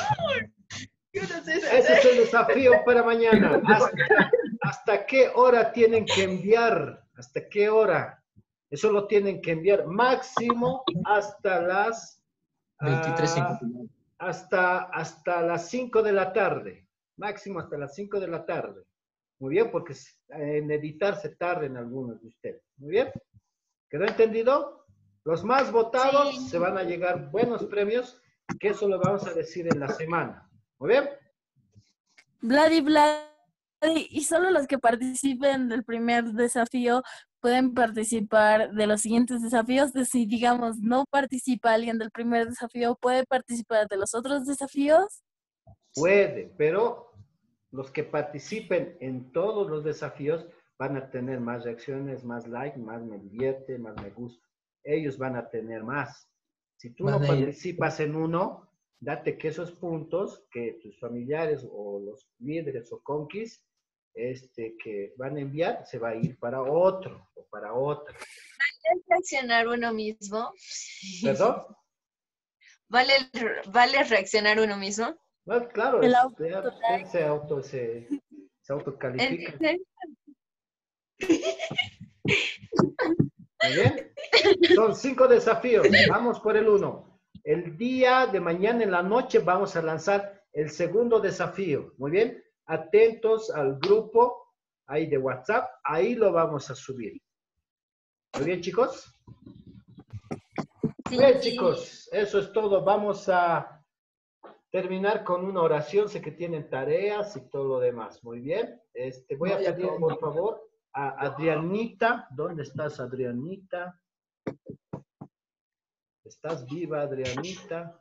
Ese es el desafío para mañana. ¿Hasta, hasta qué hora tienen que enviar? ¿Hasta qué hora? Eso lo tienen que enviar máximo hasta las... veintitrés ah, hasta, hasta las cinco de la tarde. Máximo hasta las cinco de la tarde. Muy bien, porque en editar se tarden algunos de ustedes. Muy bien. ¿Quedó entendido? Los más votados Sí. se van a llegar buenos premios, que eso lo vamos a decir en la semana. ¿Muy bien? Vladi, Vladi, y solo los que participen del primer desafío pueden participar de los siguientes desafíos. De si, digamos, no participa alguien del primer desafío, ¿puede participar de los otros desafíos? Puede, pero los que participen en todos los desafíos van a tener más reacciones, más like, más me divierte, más me gusta. Ellos van a tener más. Si tú no Van a ir- participas en uno, date que esos puntos que tus familiares o los líderes o conquis este, que van a enviar, se va a ir para otro o para otra. ¿Es reaccionar uno mismo? ¿Perdón? ¿Vale, ¿Vale reaccionar uno mismo? No, claro, El es, auto- ya, usted se auto, se, se autocalifica. ¿En- Muy bien. Son cinco desafíos. Vamos por el uno. El día de mañana en la noche vamos a lanzar el segundo desafío. Muy bien. Atentos al grupo ahí de WhatsApp. Ahí lo vamos a subir. Muy bien, chicos. Sí. Bien, chicos. Eso es todo. Vamos a terminar con una oración. Sé que tienen tareas y todo lo demás. Muy bien. Este, voy a No, ya pedir, acabó. por favor, a Adrianita. ¿Dónde estás, Adrianita? ¿Estás viva, Adrianita?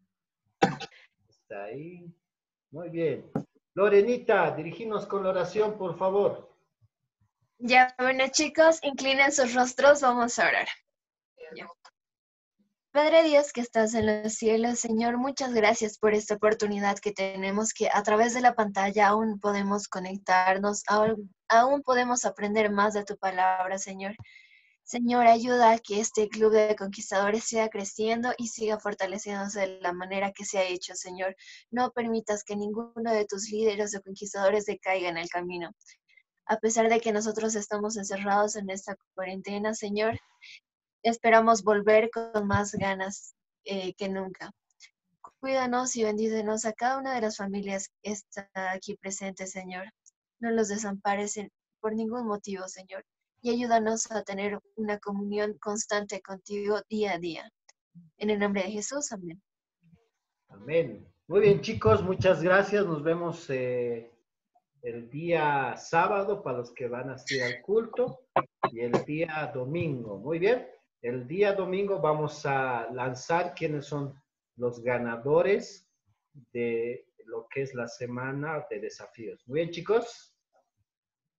Está ahí. Muy bien. Lorenita, dirigimos con la oración, por favor. Ya, bueno, chicos, inclinen sus rostros, vamos a orar. Ya. Padre Dios que estás en los cielos, Señor, muchas gracias por esta oportunidad que tenemos, que a través de la pantalla aún podemos conectarnos, aún, aún podemos aprender más de tu palabra, Señor. Señor, ayuda a que este club de conquistadores siga creciendo y siga fortaleciéndose de la manera que se ha hecho, Señor. No permitas que ninguno de tus líderes o conquistadores decaiga en el camino. A pesar de que nosotros estamos encerrados en esta cuarentena, Señor, esperamos volver con más ganas eh, que nunca. Cuídanos y bendícenos a cada una de las familias que está aquí presente, Señor. No los desampares en- por ningún motivo, Señor. Y ayúdanos a tener una comunión constante contigo día a día. En el nombre de Jesús, amén. Amén. Muy bien, chicos, muchas gracias. Nos vemos eh, el día sábado para los que van a asistir al culto y el día domingo. Muy bien. El día domingo vamos a lanzar quiénes son los ganadores de lo que es la semana de desafíos. Muy bien, chicos.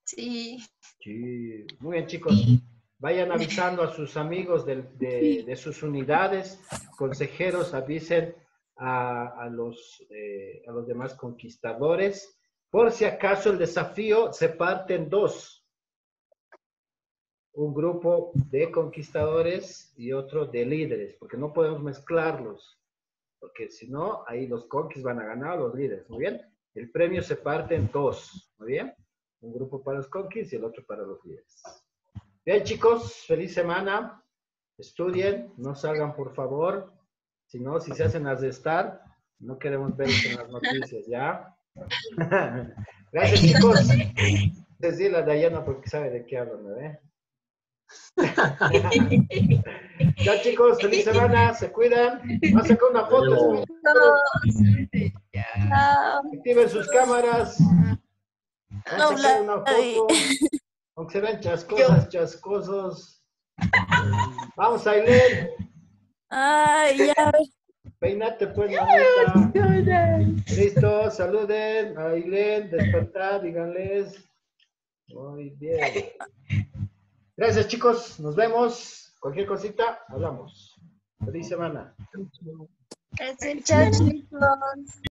Sí. Sí, muy bien, chicos. Vayan avisando a sus amigos de, de, de sus unidades, consejeros, avisen a, a, los, eh, a los demás conquistadores. Por si acaso el desafío se parte en dos. Un grupo de conquistadores y otro de líderes, porque no podemos mezclarlos, porque si no, ahí los conquis van a ganar los líderes, ¿muy bien? El premio se parte en dos, ¿muy bien? Un grupo para los conquis y el otro para los líderes. Bien, chicos, feliz semana. Estudien, no salgan, por favor. Si no, si se hacen las de estar, no queremos verlos en las noticias, ¿ya? Gracias, chicos. Decirle a Dayana porque sabe de qué hablan, ¿verdad? Ya, chicos, feliz semana, se cuidan. Van a sacar una foto. Activen sus cámaras. Van a sacar una foto. Aunque se ven chascosas, chascosos. Vamos, Ailén. Ay, ya. Peinate, pues, mamita. Listo, saluden. Ailén, despertar, díganles. Muy bien. Gracias, chicos. Nos vemos. Cualquier cosita, hablamos. Feliz semana. Gracias, chao, chicos.